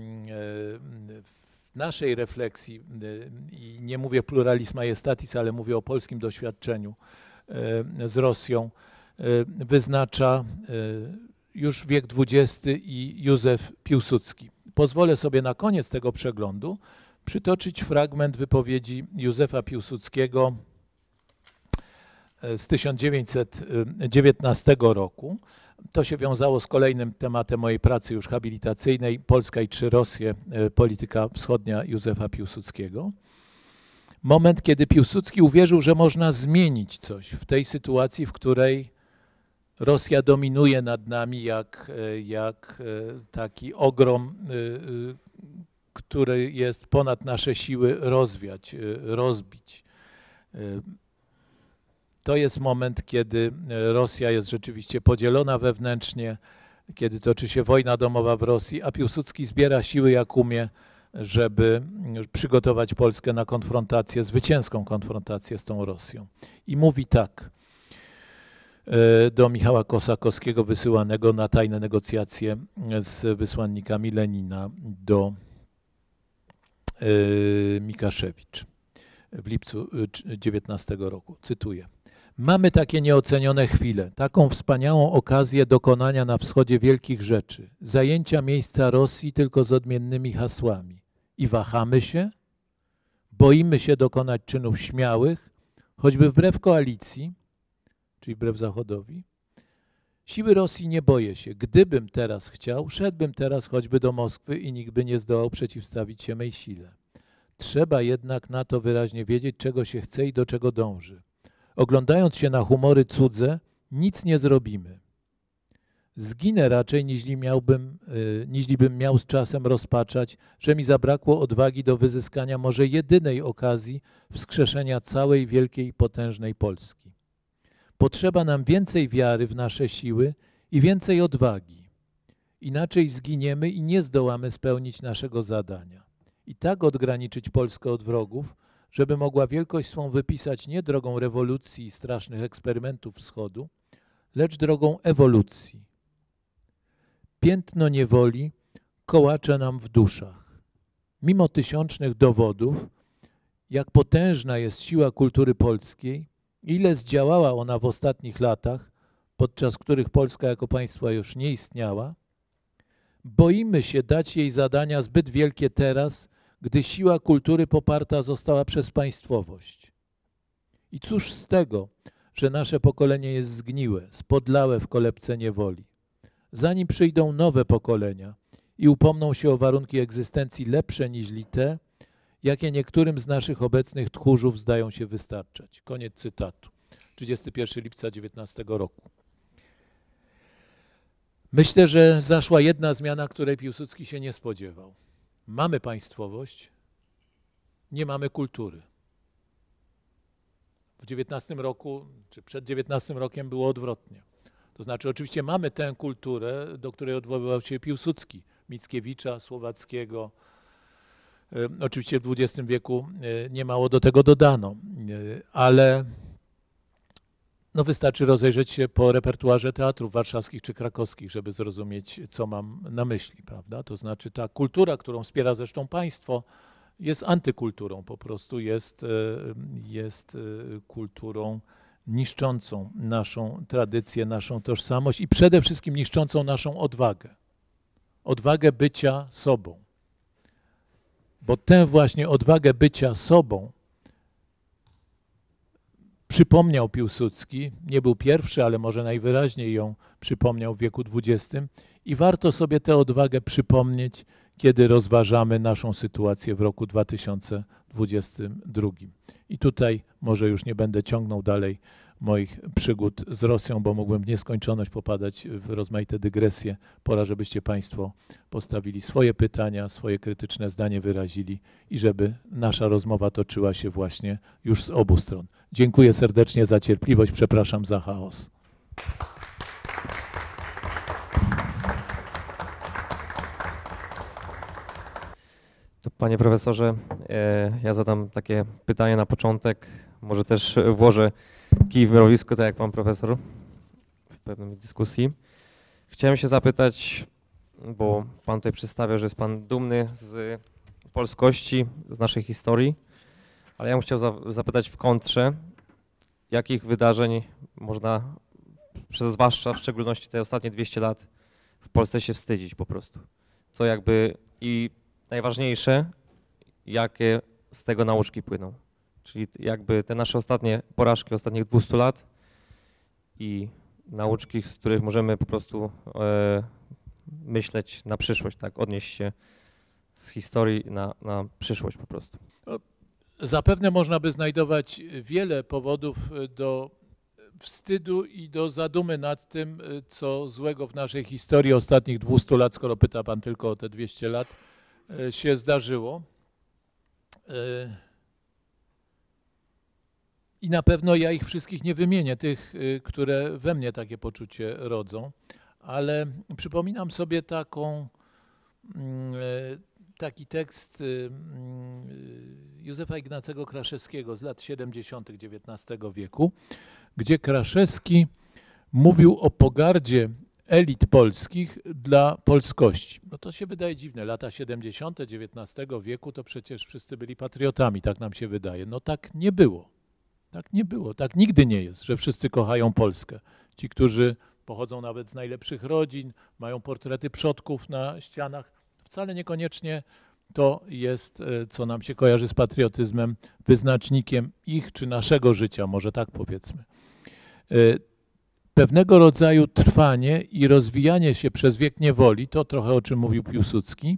w naszej refleksji, i nie mówię pluralis majestatis, ale mówię o polskim doświadczeniu z Rosją, wyznacza już wiek dwudziesty i Józef Piłsudski. Pozwolę sobie na koniec tego przeglądu przytoczyć fragment wypowiedzi Józefa Piłsudskiego z tysiąc dziewięćset dziewiętnastego roku. To się wiązało z kolejnym tematem mojej pracy już habilitacyjnej, Polska i trzy Rosje, polityka wschodnia Józefa Piłsudskiego. Moment, kiedy Piłsudski uwierzył, że można zmienić coś w tej sytuacji, w której Rosja dominuje nad nami jak, jak taki ogrom, który jest ponad nasze siły, rozwiać, rozbić. To jest moment, kiedy Rosja jest rzeczywiście podzielona wewnętrznie, kiedy toczy się wojna domowa w Rosji, a Piłsudski zbiera siły jak umie, żeby przygotować Polskę na konfrontację, zwycięską konfrontację z tą Rosją. I mówi tak do Michała Kosakowskiego, wysyłanego na tajne negocjacje z wysłannikami Lenina do Mikaszewicz w lipcu dziewiętnastego roku. Cytuję. Mamy takie nieocenione chwile, taką wspaniałą okazję dokonania na wschodzie wielkich rzeczy, zajęcia miejsca Rosji tylko z odmiennymi hasłami. I wahamy się, boimy się dokonać czynów śmiałych, choćby wbrew koalicji, czyli wbrew Zachodowi. Siły Rosji nie boję się. Gdybym teraz chciał, szedłbym teraz choćby do Moskwy i nikt by nie zdołał przeciwstawić się mej sile. Trzeba jednak na to wyraźnie wiedzieć, czego się chce i do czego dąży. Oglądając się na humory cudze, nic nie zrobimy. Zginę raczej, niźli, miałbym, niźli bym miał z czasem rozpaczać, że mi zabrakło odwagi do wyzyskania może jedynej okazji wskrzeszenia całej wielkiej i potężnej Polski. Potrzeba nam więcej wiary w nasze siły i więcej odwagi. Inaczej zginiemy i nie zdołamy spełnić naszego zadania. I tak odgraniczyć Polskę od wrogów, żeby mogła wielkość swą wypisać nie drogą rewolucji i strasznych eksperymentów wschodu, lecz drogą ewolucji. Piętno niewoli kołacze nam w duszach. Mimo tysiącznych dowodów, jak potężna jest siła kultury polskiej, ile zdziałała ona w ostatnich latach, podczas których Polska jako państwo już nie istniała, boimy się dać jej zadania zbyt wielkie teraz, gdy siła kultury poparta została przez państwowość. I cóż z tego, że nasze pokolenie jest zgniłe, spodlałe w kolebce niewoli. Zanim przyjdą nowe pokolenia i upomną się o warunki egzystencji lepsze niż te, jakie niektórym z naszych obecnych tchórzów zdają się wystarczać. Koniec cytatu. trzydziestego pierwszego lipca dziewiętnastego roku. Myślę, że zaszła jedna zmiana, której Piłsudski się nie spodziewał. Mamy państwowość, nie mamy kultury. W dziewiętnastym roku, czy przed dziewiętnastym rokiem było odwrotnie. To znaczy oczywiście mamy tę kulturę, do której odwoływał się Piłsudski, Mickiewicza, Słowackiego. Oczywiście w dwudziestym wieku niemało do tego dodano, ale no wystarczy rozejrzeć się po repertuarze teatrów warszawskich czy krakowskich, żeby zrozumieć, co mam na myśli, prawda? To znaczy ta kultura, którą wspiera zresztą państwo, jest antykulturą, po prostu jest, jest kulturą niszczącą naszą tradycję, naszą tożsamość i przede wszystkim niszczącą naszą odwagę. Odwagę bycia sobą. Bo tę właśnie odwagę bycia sobą przypomniał Piłsudski, nie był pierwszy, ale może najwyraźniej ją przypomniał w wieku dwudziestym i warto sobie tę odwagę przypomnieć, kiedy rozważamy naszą sytuację w roku dwa tysiące dwudziestym drugim. I tutaj może już nie będę ciągnął dalej moich przygód z Rosją, bo mógłbym w nieskończoność popadać w rozmaite dygresje. Pora, żebyście Państwo postawili swoje pytania, swoje krytyczne zdanie wyrazili i żeby nasza rozmowa toczyła się właśnie już z obu stron. Dziękuję serdecznie za cierpliwość, przepraszam za chaos. To panie profesorze, ja zadam takie pytanie na początek, może też włożę kij w mrowisko, tak jak pan profesor w pewnej dyskusji. Chciałem się zapytać, bo pan tutaj przedstawia, że jest pan dumny z polskości, z naszej historii, ale ja bym chciał za, zapytać w kontrze, jakich wydarzeń można, przez zwłaszcza w szczególności te ostatnie dwieście lat w Polsce się wstydzić po prostu. Co jakby i najważniejsze, jakie z tego nauczki płyną. Czyli jakby te nasze ostatnie porażki ostatnich dwustu lat i nauczki, z których możemy po prostu e, myśleć na przyszłość, tak, odnieść się z historii na, na przyszłość po prostu. Zapewne można by znajdować wiele powodów do wstydu i do zadumy nad tym, co złego w naszej historii ostatnich dwustu lat, skoro pyta pan tylko o te dwieście lat, się zdarzyło. I na pewno ja ich wszystkich nie wymienię, tych, które we mnie takie poczucie rodzą, ale przypominam sobie taką, taki tekst Józefa Ignacego Kraszewskiego z lat siedemdziesiątych dziewiętnastego wieku, gdzie Kraszewski mówił o pogardzie elit polskich dla polskości. No to się wydaje dziwne, lata siedemdziesiąte dziewiętnastego wieku to przecież wszyscy byli patriotami, tak nam się wydaje. No tak nie było. Tak nie było, tak nigdy nie jest, że wszyscy kochają Polskę. Ci, którzy pochodzą nawet z najlepszych rodzin, mają portrety przodków na ścianach, wcale niekoniecznie to jest, co nam się kojarzy z patriotyzmem, wyznacznikiem ich czy naszego życia, może tak powiedzmy. Pewnego rodzaju trwanie i rozwijanie się przez wiek niewoli, to trochę o czym mówił Piłsudski,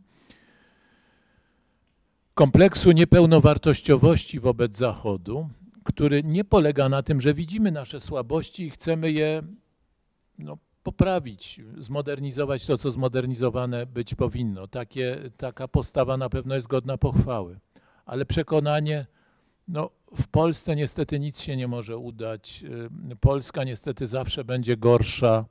kompleksu niepełnowartościowości wobec Zachodu, który nie polega na tym, że widzimy nasze słabości i chcemy je no, poprawić, zmodernizować to, co zmodernizowane być powinno. Takie, taka postawa na pewno jest godna pochwały. Ale przekonanie, no w Polsce niestety nic się nie może udać. Polska niestety zawsze będzie gorsza.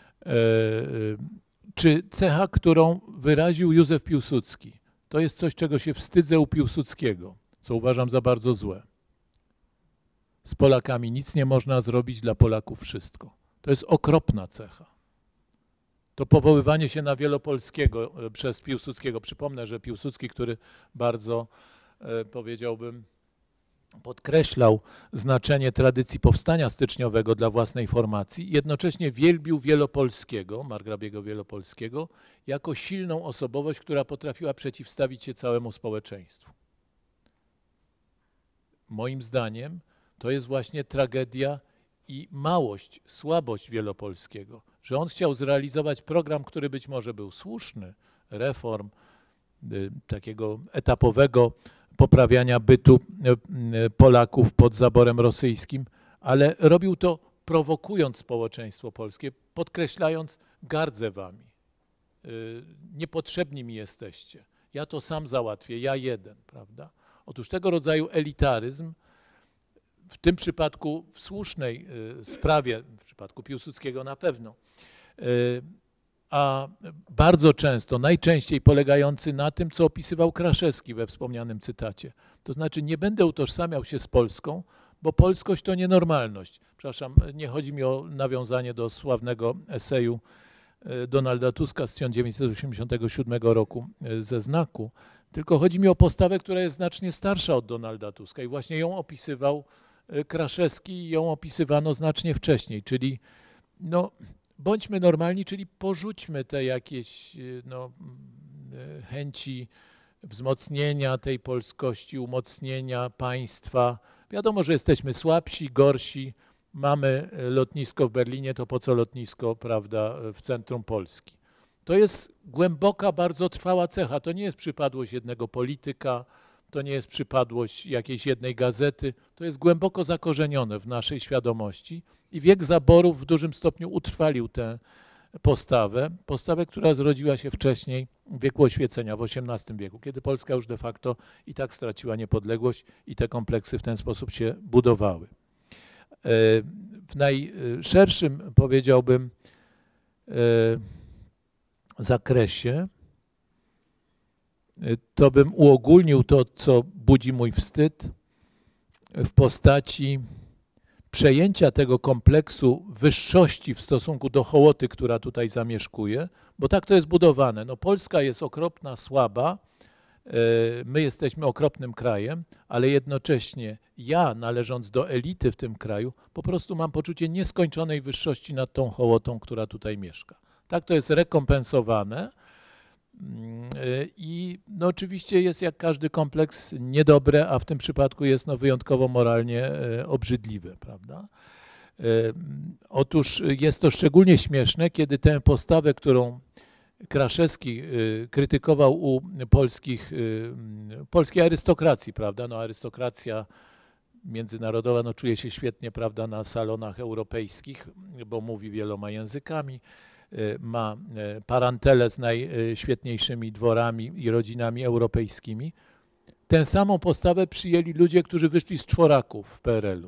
Czy cecha, którą wyraził Józef Piłsudski, to jest coś, czego się wstydzę u Piłsudskiego, co uważam za bardzo złe. Z Polakami nic nie można zrobić, dla Polaków wszystko. To jest okropna cecha. To powoływanie się na Wielopolskiego przez Piłsudskiego. Przypomnę, że Piłsudski, który bardzo, powiedziałbym, podkreślał znaczenie tradycji powstania styczniowego dla własnej formacji, jednocześnie wielbił Wielopolskiego, margrabiego Wielopolskiego, jako silną osobowość, która potrafiła przeciwstawić się całemu społeczeństwu. Moim zdaniem to jest właśnie tragedia i małość, słabość Wielopolskiego, że on chciał zrealizować program, który być może był słuszny, reform, y, takiego etapowego poprawiania bytu Polaków pod zaborem rosyjskim, ale robił to prowokując społeczeństwo polskie, podkreślając: gardzę wami, niepotrzebni mi jesteście, ja to sam załatwię, ja jeden, prawda? Otóż tego rodzaju elitaryzm, w tym przypadku w słusznej sprawie, w przypadku Piłsudskiego na pewno, a bardzo często, najczęściej polegający na tym, co opisywał Kraszewski we wspomnianym cytacie. To znaczy, nie będę utożsamiał się z Polską, bo polskość to nienormalność. Przepraszam, nie chodzi mi o nawiązanie do sławnego eseju Donalda Tuska z tysiąc dziewięćset osiemdziesiątego siódmego roku ze Znaku, tylko chodzi mi o postawę, która jest znacznie starsza od Donalda Tuska i właśnie ją opisywał Kraszewski i ją opisywano znacznie wcześniej, czyli no, bądźmy normalni, czyli porzućmy te jakieś no, chęci wzmocnienia tej polskości, umocnienia państwa. Wiadomo, że jesteśmy słabsi, gorsi, mamy lotnisko w Berlinie, to po co lotnisko, prawda, w centrum Polski? To jest głęboka, bardzo trwała cecha. To nie jest przypadłość jednego polityka, to nie jest przypadłość jakiejś jednej gazety. To jest głęboko zakorzenione w naszej świadomości i wiek zaborów w dużym stopniu utrwalił tę postawę. Postawę, która zrodziła się wcześniej w wieku oświecenia, w osiemnastym wieku, kiedy Polska już de facto i tak straciła niepodległość i te kompleksy w ten sposób się budowały. W najszerszym, powiedziałbym, zakresie to bym uogólnił to, co budzi mój wstyd, w postaci przejęcia tego kompleksu wyższości w stosunku do hołoty, która tutaj zamieszkuje, bo tak to jest budowane. No, Polska jest okropna, słaba, my jesteśmy okropnym krajem, ale jednocześnie ja, należąc do elity w tym kraju, po prostu mam poczucie nieskończonej wyższości nad tą hołotą, która tutaj mieszka. Tak to jest rekompensowane i no oczywiście jest, jak każdy kompleks, niedobre, a w tym przypadku jest no wyjątkowo moralnie obrzydliwe, prawda? Otóż jest to szczególnie śmieszne, kiedy tę postawę, którą Kraszewski krytykował u polskich, polskiej arystokracji, prawda? No, arystokracja międzynarodowa no, czuje się świetnie, prawda, na salonach europejskich, bo mówi wieloma językami, ma parantelę z najświetniejszymi dworami i rodzinami europejskimi. Tę samą postawę przyjęli ludzie, którzy wyszli z czworaków w P R L u.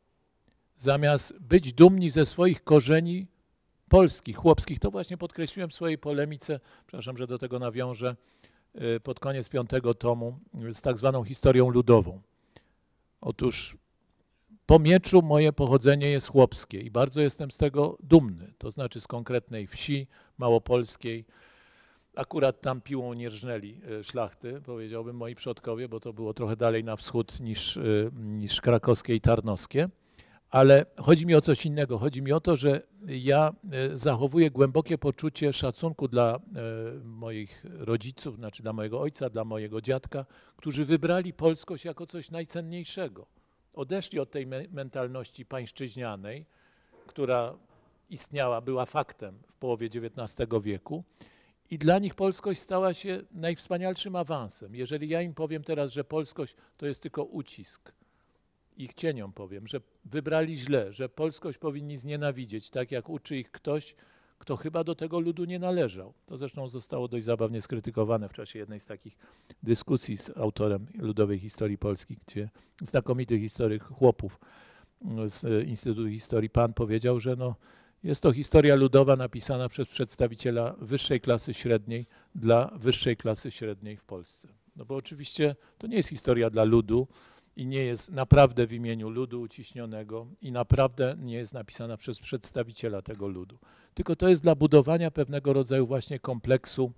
Zamiast być dumni ze swoich korzeni polskich, chłopskich, to właśnie podkreśliłem w swojej polemice, przepraszam, że do tego nawiążę, pod koniec piątego tomu z tak zwaną historią ludową. Otóż po mieczu moje pochodzenie jest chłopskie i bardzo jestem z tego dumny, to znaczy z konkretnej wsi małopolskiej. Akurat tam piłą nie rżnęli szlachty, powiedziałbym, moi przodkowie, bo to było trochę dalej na wschód niż, niż krakowskie i tarnowskie. Ale chodzi mi o coś innego. Chodzi mi o to, że ja zachowuję głębokie poczucie szacunku dla moich rodziców, znaczy dla mojego ojca, dla mojego dziadka, którzy wybrali polskość jako coś najcenniejszego. Odeszli od tej mentalności pańszczyźnianej, która istniała, była faktem w połowie dziewiętnastego wieku i dla nich polskość stała się najwspanialszym awansem. Jeżeli ja im powiem teraz, że polskość to jest tylko ucisk, ich cieniom powiem, że wybrali źle, że polskość powinni znienawidzieć, tak jak uczy ich ktoś, kto chyba do tego ludu nie należał. To zresztą zostało dość zabawnie skrytykowane w czasie jednej z takich dyskusji z autorem Ludowej Historii Polski, gdzie znakomity historyk chłopów z Instytutu Historii Pan powiedział, że no, jest to historia ludowa napisana przez przedstawiciela wyższej klasy średniej dla wyższej klasy średniej w Polsce. No bo oczywiście to nie jest historia dla ludu, i nie jest naprawdę w imieniu ludu uciśnionego i naprawdę nie jest napisana przez przedstawiciela tego ludu. Tylko to jest dla budowania pewnego rodzaju właśnie kompleksu,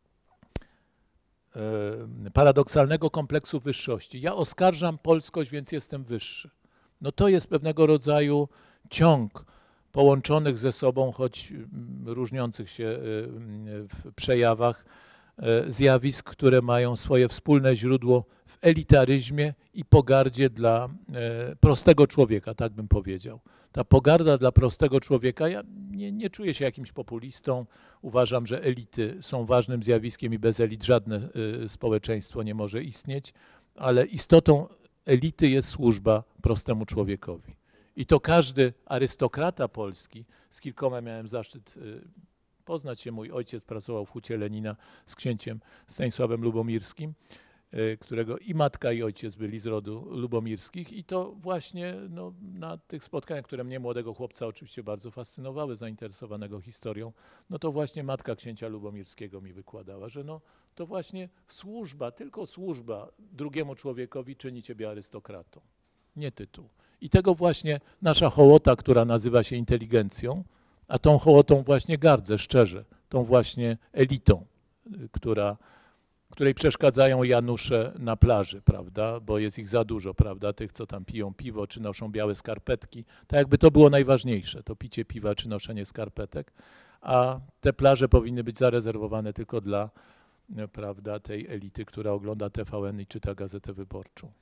e, paradoksalnego kompleksu wyższości. Ja oskarżam polskość, więc jestem wyższy. No to jest pewnego rodzaju ciąg połączonych ze sobą, choć różniących się w przejawach, zjawisk, które mają swoje wspólne źródło w elitaryzmie i pogardzie dla prostego człowieka, tak bym powiedział. Ta pogarda dla prostego człowieka, ja nie, nie czuję się jakimś populistą, uważam, że elity są ważnym zjawiskiem i bez elit żadne społeczeństwo nie może istnieć. ale istotą elity jest służba prostemu człowiekowi. I to każdy arystokrata polski, z kilkoma miałem zaszczyt poznać się, mój ojciec pracował w Hucie Lenina z księciem Stanisławem Lubomirskim, którego i matka, i ojciec byli z rodu lubomirskich i to właśnie no, na tych spotkaniach, które mnie, młodego chłopca, oczywiście bardzo fascynowały, zainteresowanego historią, no to właśnie matka księcia lubomirskiego mi wykładała, że no to właśnie służba, tylko służba drugiemu człowiekowi czyni ciebie arystokratą, nie tytuł. I tego właśnie nasza hołota, która nazywa się inteligencją, a tą hołotą właśnie gardzę szczerze, tą właśnie elitą, która której przeszkadzają Janusze na plaży, prawda, bo jest ich za dużo, prawda, tych, co tam piją piwo, czy noszą białe skarpetki, tak jakby to było najważniejsze, to picie piwa, czy noszenie skarpetek, a te plaże powinny być zarezerwowane tylko dla, prawda, tej elity, która ogląda T V N i czyta Gazetę Wyborczą.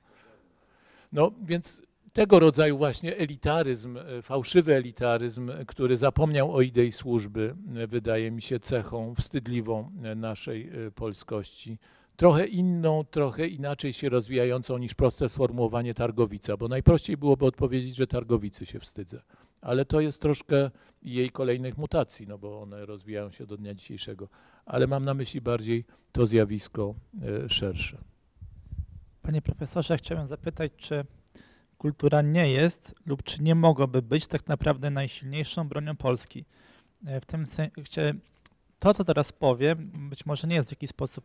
No więc tego rodzaju właśnie elitaryzm, fałszywy elitaryzm, który zapomniał o idei służby, wydaje mi się cechą wstydliwą naszej polskości. Trochę inną, trochę inaczej się rozwijającą niż proste sformułowanie Targowica, bo najprościej byłoby odpowiedzieć, że Targowicy się wstydzę. Ale to jest troszkę jej kolejnych mutacji, no bo one rozwijają się do dnia dzisiejszego. Ale mam na myśli bardziej to zjawisko szersze. Panie profesorze, chciałem zapytać, czy kultura nie jest lub czy nie mogłaby być tak naprawdę najsilniejszą bronią Polski. W tym sensie, to co teraz powiem, być może nie jest w jakiś sposób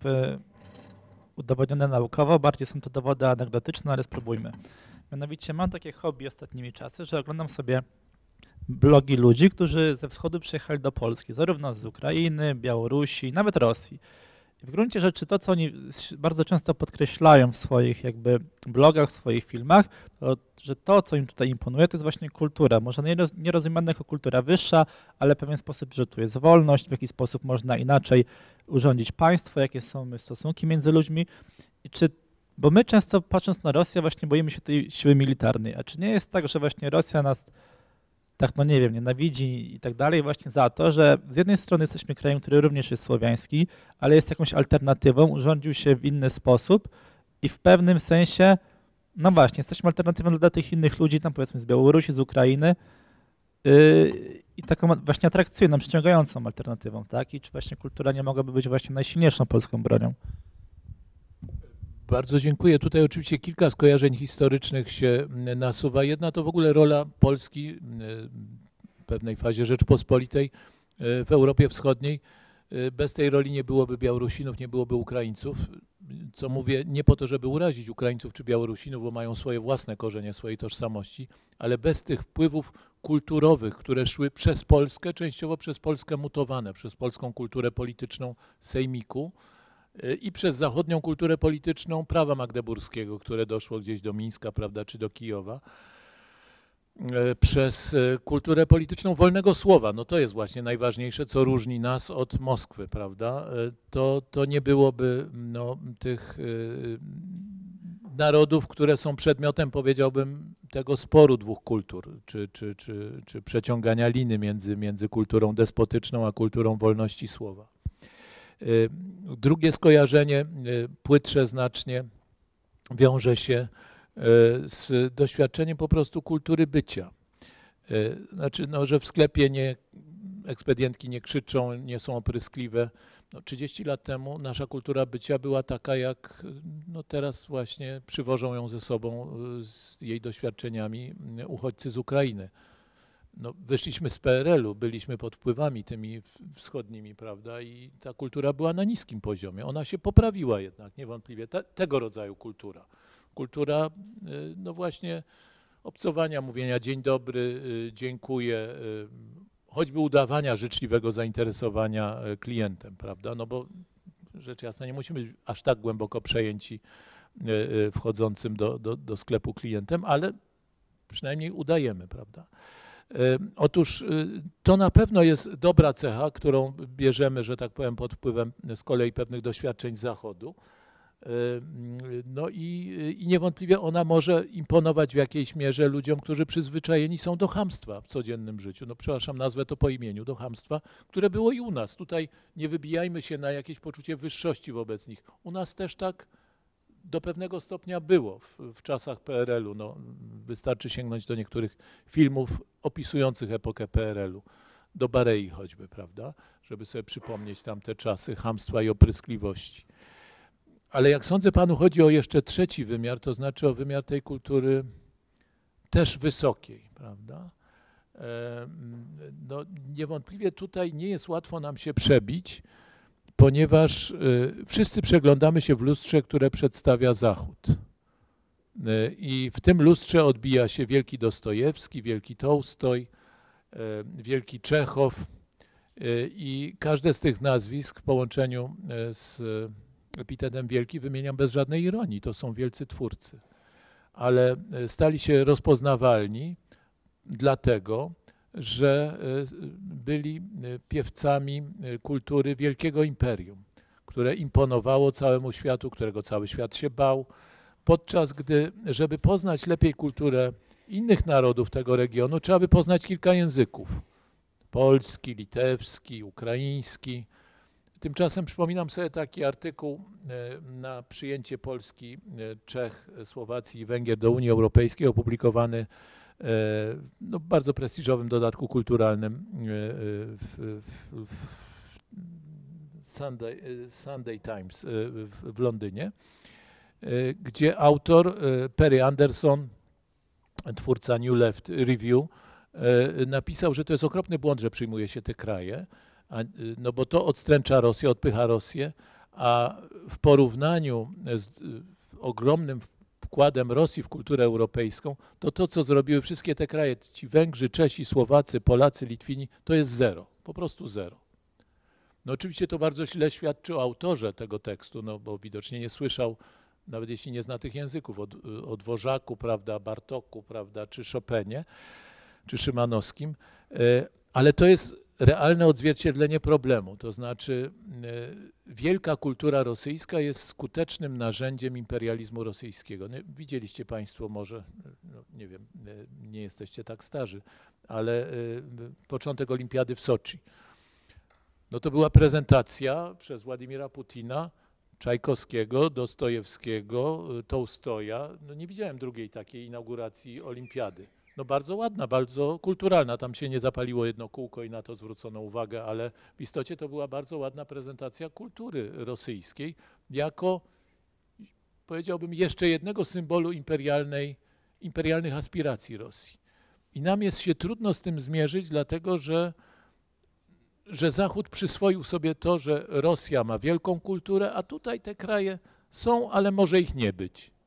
udowodnione naukowo, bardziej są to dowody anegdotyczne, ale spróbujmy. Mianowicie mam takie hobby ostatnimi czasy, że oglądam sobie blogi ludzi, którzy ze wschodu przyjechali do Polski, zarówno z Ukrainy, Białorusi, nawet Rosji. W gruncie rzeczy to, co oni bardzo często podkreślają w swoich jakby blogach, w swoich filmach, to, że to, co im tutaj imponuje, to jest właśnie kultura. Może nie, roz, nie rozumiana jako kultura wyższa, ale w pewien sposób, że tu jest wolność, w jaki sposób można inaczej urządzić państwo, jakie są stosunki między ludźmi. I czy, bo my często patrząc na Rosję właśnie boimy się tej siły militarnej, a czy nie jest tak, że właśnie Rosja nas tak, no nie wiem, nienawidzi i tak dalej właśnie za to, że z jednej strony jesteśmy krajem, który również jest słowiański, ale jest jakąś alternatywą, urządził się w inny sposób i w pewnym sensie, no właśnie, jesteśmy alternatywą dla tych innych ludzi, tam powiedzmy z Białorusi, z Ukrainy yy, i taką właśnie atrakcyjną, przyciągającą alternatywą, tak? I czy właśnie kultura nie mogłaby być właśnie najsilniejszą polską bronią? Bardzo dziękuję. Tutaj oczywiście kilka skojarzeń historycznych się nasuwa. Jedna to w ogóle rola Polski w pewnej fazie Rzeczpospolitej w Europie Wschodniej. Bez tej roli nie byłoby Białorusinów, nie byłoby Ukraińców. Co mówię nie po to, żeby urazić Ukraińców czy Białorusinów, bo mają swoje własne korzenie, swojej tożsamości, ale bez tych wpływów kulturowych, które szły przez Polskę, częściowo przez Polskę mutowane, przez polską kulturę polityczną sejmiku, i przez zachodnią kulturę polityczną prawa magdeburskiego, które doszło gdzieś do Mińska, prawda, czy do Kijowa, przez kulturę polityczną wolnego słowa, no to jest właśnie najważniejsze, co różni nas od Moskwy, prawda, to, to nie byłoby no, tych y, narodów, które są przedmiotem, powiedziałbym, tego sporu dwóch kultur, czy, czy, czy, czy przeciągania liny między, między kulturą despotyczną a kulturą wolności słowa. Drugie skojarzenie, płytsze znacznie, wiąże się z doświadczeniem po prostu kultury bycia. Znaczy, no, że w sklepie nie, ekspedientki nie krzyczą, nie są opryskliwe. No, trzydzieści lat temu nasza kultura bycia była taka, jak no, teraz właśnie przywożą ją ze sobą z jej doświadczeniami uchodźcy z Ukrainy. No, wyszliśmy z P R L u, byliśmy pod wpływami tymi wschodnimi, prawda, i ta kultura była na niskim poziomie. Ona się poprawiła jednak, niewątpliwie. Ta, tego rodzaju kultura. Kultura, no właśnie, obcowania, mówienia dzień dobry, dziękuję, choćby udawania życzliwego zainteresowania klientem, prawda, no bo rzecz jasna nie musimy być aż tak głęboko przejęci wchodzącym do, do, do sklepu klientem, ale przynajmniej udajemy, prawda. Otóż to na pewno jest dobra cecha, którą bierzemy, że tak powiem, pod wpływem z kolei pewnych doświadczeń z Zachodu. No i, i niewątpliwie ona może imponować w jakiejś mierze ludziom, którzy przyzwyczajeni są do chamstwa w codziennym życiu. No przepraszam, nazwę to po imieniu, do chamstwa, które było i u nas. Tutaj nie wybijajmy się na jakieś poczucie wyższości wobec nich. U nas też tak do pewnego stopnia było w, w czasach P R L u. No, wystarczy sięgnąć do niektórych filmów opisujących epokę P R L u, do Barei choćby, prawda, żeby sobie przypomnieć tamte czasy chamstwa i opryskliwości. Ale jak sądzę, panu chodzi o jeszcze trzeci wymiar, to znaczy o wymiar tej kultury też wysokiej, prawda? No, niewątpliwie tutaj nie jest łatwo nam się przebić, ponieważ wszyscy przeglądamy się w lustrze, które przedstawia Zachód. I w tym lustrze odbija się wielki Dostojewski, wielki Tołstoj, wielki Czechow i każde z tych nazwisk w połączeniu z epitetem wielki wymieniam bez żadnej ironii. To są wielcy twórcy. Ale stali się rozpoznawalni dlatego, że byli piewcami kultury wielkiego imperium, które imponowało całemu światu, którego cały świat się bał, podczas gdy, żeby poznać lepiej kulturę innych narodów tego regionu, trzeba by poznać kilka języków. Polski, litewski, ukraiński. Tymczasem przypominam sobie taki artykuł na przyjęcie Polski, Czech, Słowacji i Węgier do Unii Europejskiej, opublikowany no, w bardzo prestiżowym dodatku kulturalnym w, w, w Sunday, Sunday Times w, w Londynie, gdzie autor Perry Anderson, twórca New Left Review, napisał, że to jest okropny błąd, że przyjmuje się te kraje, no bo to odstręcza Rosję, odpycha Rosję, a w porównaniu z ogromnym wkładem Rosji w kulturę europejską, to to, co zrobiły wszystkie te kraje, ci Węgrzy, Czesi, Słowacy, Polacy, Litwini, to jest zero, po prostu zero. No oczywiście to bardzo źle świadczy o autorze tego tekstu, no bo widocznie nie słyszał, nawet jeśli nie zna tych języków, o, o Dworzaku, prawda, Bartoku, prawda, czy Chopinie, czy Szymanowskim, ale to jest realne odzwierciedlenie problemu, to znaczy wielka kultura rosyjska jest skutecznym narzędziem imperializmu rosyjskiego. Widzieliście państwo może, no nie wiem, nie jesteście tak starzy, ale początek olimpiady w Soczi. No to była prezentacja przez Władimira Putina, Czajkowskiego, Dostojewskiego, Tołstoja. No nie widziałem drugiej takiej inauguracji olimpiady. No bardzo ładna, bardzo kulturalna. Tam się nie zapaliło jedno kółko i na to zwrócono uwagę, ale w istocie to była bardzo ładna prezentacja kultury rosyjskiej jako, powiedziałbym, jeszcze jednego symbolu imperialnej, imperialnych aspiracji Rosji. I nam jest się trudno z tym zmierzyć, dlatego że, że Zachód przyswoił sobie to, że Rosja ma wielką kulturę, a tutaj te kraje są, ale może ich nie być.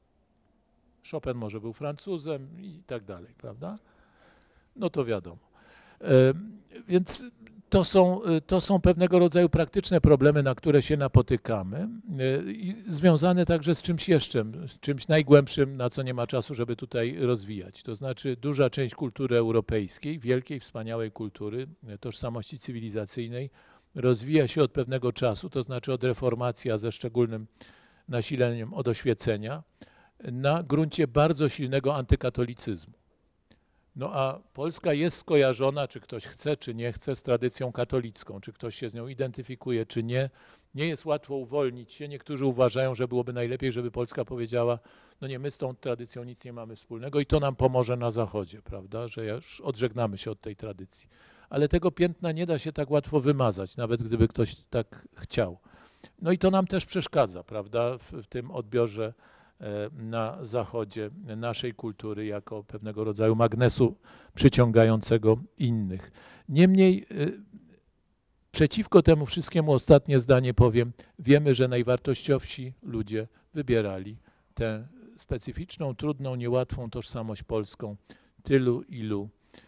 Chopin może był Francuzem i tak dalej, prawda? No to wiadomo. E, więc to są, to są pewnego rodzaju praktyczne problemy, na które się napotykamy e, i związane także z czymś jeszcze, z czymś najgłębszym, na co nie ma czasu, żeby tutaj rozwijać. To znaczy duża część kultury europejskiej, wielkiej, wspaniałej kultury, tożsamości cywilizacyjnej rozwija się od pewnego czasu, to znaczy od reformacji, a ze szczególnym nasileniem od oświecenia, na gruncie bardzo silnego antykatolicyzmu. No a Polska jest skojarzona, czy ktoś chce, czy nie chce, z tradycją katolicką, czy ktoś się z nią identyfikuje, czy nie. Nie jest łatwo uwolnić się. Niektórzy uważają, że byłoby najlepiej, żeby Polska powiedziała, no nie, my z tą tradycją nic nie mamy wspólnego i to nam pomoże na Zachodzie, prawda, że już odżegnamy się od tej tradycji. Ale tego piętna nie da się tak łatwo wymazać, nawet gdyby ktoś tak chciał. No i to nam też przeszkadza, prawda, w, w tym odbiorze na Zachodzie naszej kultury jako pewnego rodzaju magnesu przyciągającego innych. Niemniej przeciwko temu wszystkiemu ostatnie zdanie powiem, wiemy, że najwartościowsi ludzie wybierali tę specyficzną, trudną, niełatwą tożsamość polską. Tylu, ilu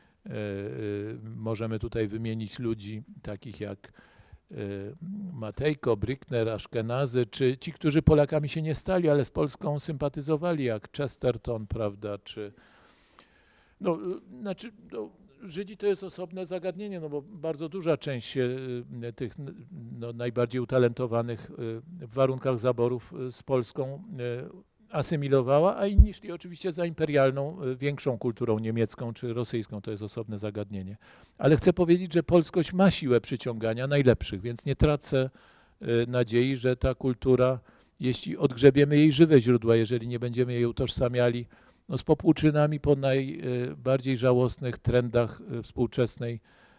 możemy tutaj wymienić ludzi takich jak Matejko, Brückner, Aszkenazy, czy ci, którzy Polakami się nie stali, ale z Polską sympatyzowali, jak Chesterton, prawda, czy no, znaczy, no, Żydzi to jest osobne zagadnienie, no bo bardzo duża część się tych no, najbardziej utalentowanych w warunkach zaborów z Polską asymilowała, a inni szli oczywiście za imperialną, większą kulturą niemiecką czy rosyjską, to jest osobne zagadnienie. Ale chcę powiedzieć, że polskość ma siłę przyciągania najlepszych, więc nie tracę nadziei, że ta kultura jeśli odgrzebiemy jej żywe źródła, jeżeli nie będziemy jej utożsamiali no, z popłuczynami po najbardziej żałosnych trendach współczesnej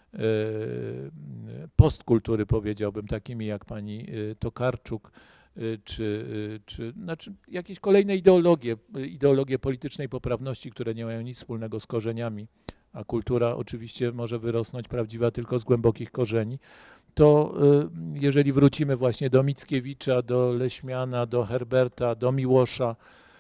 postkultury, powiedziałbym, takimi jak pani Tokarczuk, czy, czy znaczy jakieś kolejne ideologie, ideologie politycznej poprawności, które nie mają nic wspólnego z korzeniami, a kultura oczywiście może wyrosnąć prawdziwa tylko z głębokich korzeni, to jeżeli wrócimy właśnie do Mickiewicza, do Leśmiana, do Herberta, do Miłosza,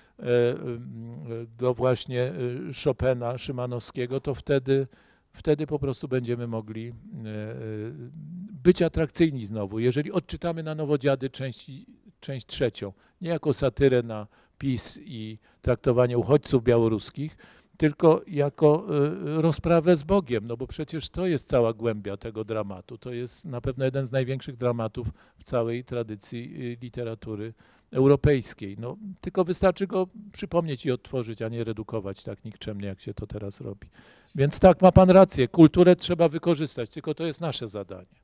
do właśnie Chopina, Szymanowskiego, to wtedy, wtedy po prostu będziemy mogli być atrakcyjni znowu. Jeżeli odczytamy na nowo Dziady część, część trzecią, nie jako satyrę na PiS i traktowanie uchodźców białoruskich, tylko jako rozprawę z Bogiem, no bo przecież to jest cała głębia tego dramatu. To jest na pewno jeden z największych dramatów w całej tradycji literatury europejskiej. No, tylko wystarczy go przypomnieć i odtworzyć, a nie redukować tak nikczemnie, jak się to teraz robi. Więc tak, ma pan rację, kulturę trzeba wykorzystać, tylko to jest nasze zadanie.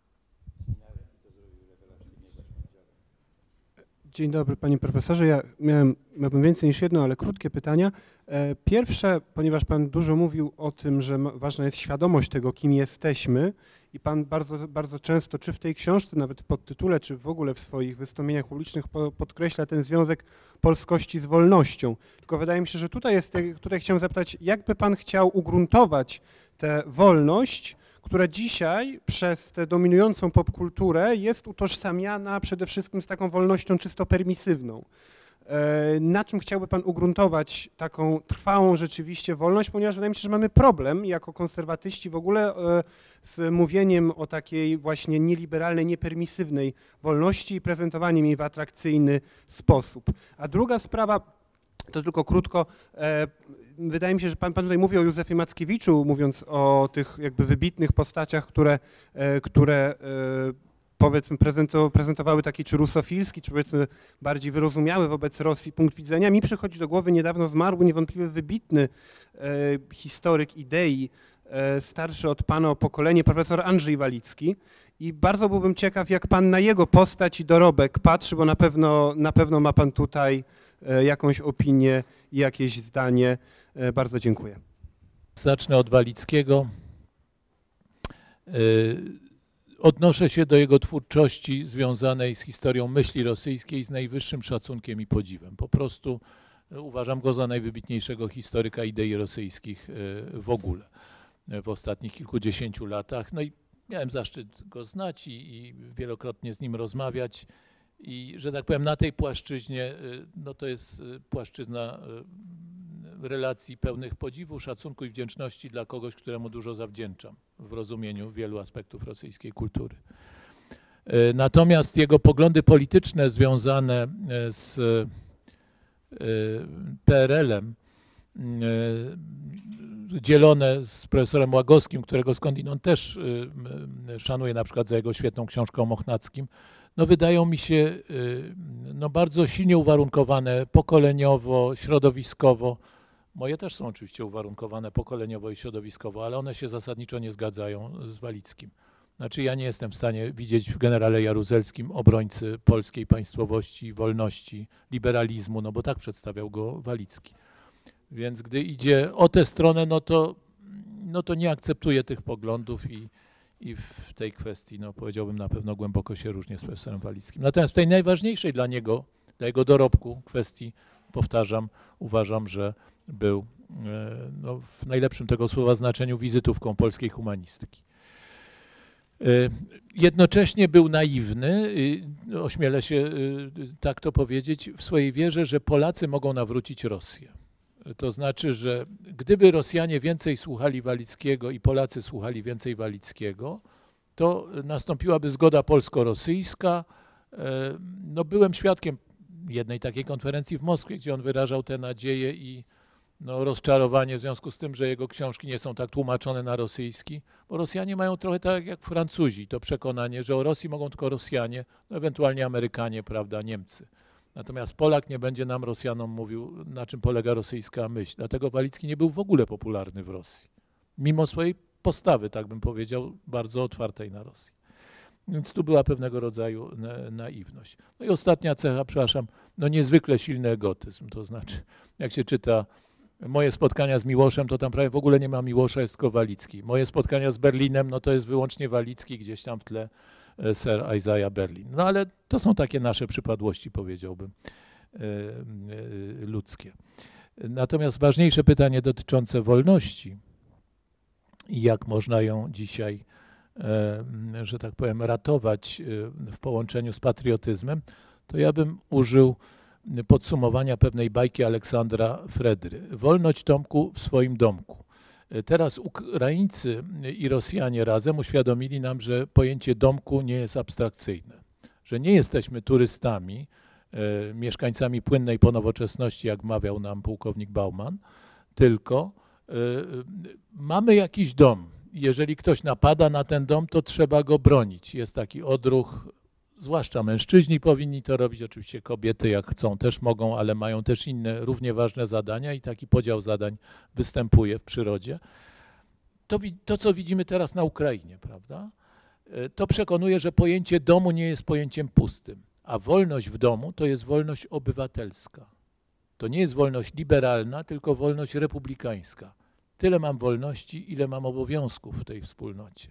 Dzień dobry, panie profesorze. Ja miałem, miałbym więcej niż jedno, ale krótkie pytania. Pierwsze, ponieważ pan dużo mówił o tym, że ważna jest świadomość tego, kim jesteśmy i pan bardzo, bardzo często, czy w tej książce, nawet w podtytule, czy w ogóle w swoich wystąpieniach publicznych podkreśla ten związek polskości z wolnością. Tylko wydaje mi się, że tutaj jest, tutaj chciałem zapytać, jakby pan chciał ugruntować tę wolność, która dzisiaj przez tę dominującą popkulturę jest utożsamiana przede wszystkim z taką wolnością czysto permisywną. Na czym chciałby pan ugruntować taką trwałą rzeczywiście wolność, ponieważ wydaje mi się, że mamy problem jako konserwatyści w ogóle z mówieniem o takiej właśnie nieliberalnej, niepermisywnej wolności i prezentowaniem jej w atrakcyjny sposób. A druga sprawa, to tylko krótko, wydaje mi się, że pan, pan tutaj mówi o Józefie Mackiewiczu, mówiąc o tych jakby wybitnych postaciach, które, które powiedzmy prezentowały taki czy rusofilski, czy powiedzmy bardziej wyrozumiały wobec Rosji punkt widzenia. Mi przychodzi do głowy niedawno zmarły niewątpliwie wybitny historyk idei, starszy od pana o pokolenie, profesor Andrzej Walicki. I bardzo byłbym ciekaw, jak pan na jego postać i dorobek patrzy, bo na pewno, na pewno ma pan tutaj jakąś opinię i jakieś zdanie. Bardzo dziękuję. Zacznę od Walickiego. Odnoszę się do jego twórczości związanej z historią myśli rosyjskiej z najwyższym szacunkiem i podziwem. Po prostu uważam go za najwybitniejszego historyka idei rosyjskich w ogóle w ostatnich kilkudziesięciu latach. No i miałem zaszczyt go znać i, i wielokrotnie z nim rozmawiać. I że tak powiem, na tej płaszczyźnie, no to jest płaszczyzna relacji pełnych podziwu, szacunku i wdzięczności dla kogoś, któremu dużo zawdzięczam w rozumieniu wielu aspektów rosyjskiej kultury. Natomiast jego poglądy polityczne związane z P R L-em, dzielone z profesorem Łagowskim, którego skądinąd też szanuję na przykład za jego świetną książkę o Mochnackim, no wydają mi się no bardzo silnie uwarunkowane pokoleniowo, środowiskowo. Moje też są oczywiście uwarunkowane pokoleniowo i środowiskowo, ale one się zasadniczo nie zgadzają z Walickim. Znaczy ja nie jestem w stanie widzieć w generale Jaruzelskim obrońcy polskiej państwowości, wolności, liberalizmu, no bo tak przedstawiał go Walicki. Więc gdy idzie o tę stronę, no to, no to nie akceptuję tych poglądów i, i w tej kwestii, no powiedziałbym, na pewno głęboko się różnię z profesorem Walickim. Natomiast w tej najważniejszej dla niego, dla jego dorobku kwestii, powtarzam, uważam, że był no, w najlepszym tego słowa znaczeniu wizytówką polskiej humanistyki. Jednocześnie był naiwny, ośmielę się tak to powiedzieć, w swojej wierze, że Polacy mogą nawrócić Rosję. To znaczy, że gdyby Rosjanie więcej słuchali Walickiego i Polacy słuchali więcej Walickiego, to nastąpiłaby zgoda polsko-rosyjska. No, byłem świadkiem jednej takiej konferencji w Moskwie, gdzie on wyrażał te nadzieje i no, rozczarowanie w związku z tym, że jego książki nie są tak tłumaczone na rosyjski, bo Rosjanie mają trochę tak jak Francuzi, to przekonanie, że o Rosji mogą tylko Rosjanie, no, ewentualnie Amerykanie, prawda, Niemcy. Natomiast Polak nie będzie nam, Rosjanom, mówił, na czym polega rosyjska myśl. Dlatego Walicki nie był w ogóle popularny w Rosji, mimo swojej postawy, tak bym powiedział, bardzo otwartej na Rosję. Więc tu była pewnego rodzaju na, naiwność. No i ostatnia cecha, przepraszam, no niezwykle silny egotyzm, to znaczy jak się czyta moje spotkania z Miłoszem, to tam prawie w ogóle nie ma Miłosza, jest tylko Walicki. Moje spotkania z Berlinem, no to jest wyłącznie Walicki, gdzieś tam w tle Sir Isaiah Berlin. No ale to są takie nasze przypadłości, powiedziałbym, ludzkie. Natomiast ważniejsze pytanie dotyczące wolności i jak można ją dzisiaj, że tak powiem, ratować w połączeniu z patriotyzmem, to ja bym użył podsumowania pewnej bajki Aleksandra Fredry. Wolność, Tomku, w swoim domku. Teraz Ukraińcy i Rosjanie razem uświadomili nam, że pojęcie domku nie jest abstrakcyjne, że nie jesteśmy turystami, e, mieszkańcami płynnej ponowoczesności, jak mawiał nam pułkownik Bauman, tylko e, mamy jakiś dom. Jeżeli ktoś napada na ten dom, to trzeba go bronić. Jest taki odruch, zwłaszcza mężczyźni powinni to robić, oczywiście kobiety jak chcą też mogą, ale mają też inne równie ważne zadania i taki podział zadań występuje w przyrodzie. To, to co widzimy teraz na Ukrainie, prawda? To przekonuje, że pojęcie domu nie jest pojęciem pustym, a wolność w domu to jest wolność obywatelska. To nie jest wolność liberalna, tylko wolność republikańska. Tyle mam wolności, ile mam obowiązków w tej wspólnocie.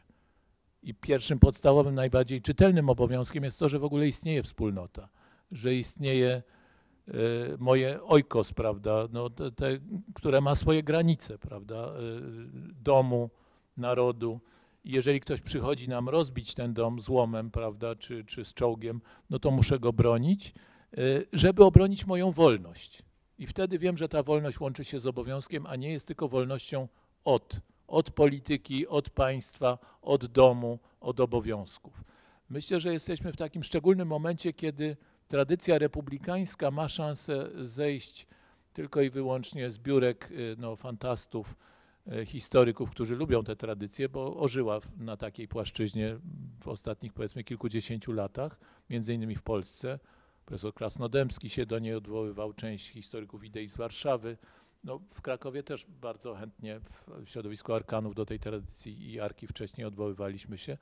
I pierwszym podstawowym, najbardziej czytelnym obowiązkiem jest to, że w ogóle istnieje wspólnota, że istnieje y, moje oikos, prawda, no, te, te, które ma swoje granice, prawda, y, domu, narodu. I jeżeli ktoś przychodzi nam rozbić ten dom złomem, prawda, czy, czy z czołgiem, no to muszę go bronić, y, żeby obronić moją wolność. I wtedy wiem, że ta wolność łączy się z obowiązkiem, a nie jest tylko wolnością od. Od polityki, od państwa, od domu, od obowiązków. Myślę, że jesteśmy w takim szczególnym momencie, kiedy tradycja republikańska ma szansę zejść tylko i wyłącznie z biurek no, fantastów, historyków, którzy lubią tę tradycję, bo ożyła na takiej płaszczyźnie w ostatnich powiedzmy kilkudziesięciu latach, między innymi w Polsce. Profesor Krasnodębski się do niej odwoływał, część historyków idei z Warszawy. No, w Krakowie też bardzo chętnie w środowisku arkanów do tej tradycji i arki wcześniej odwoływaliśmy się.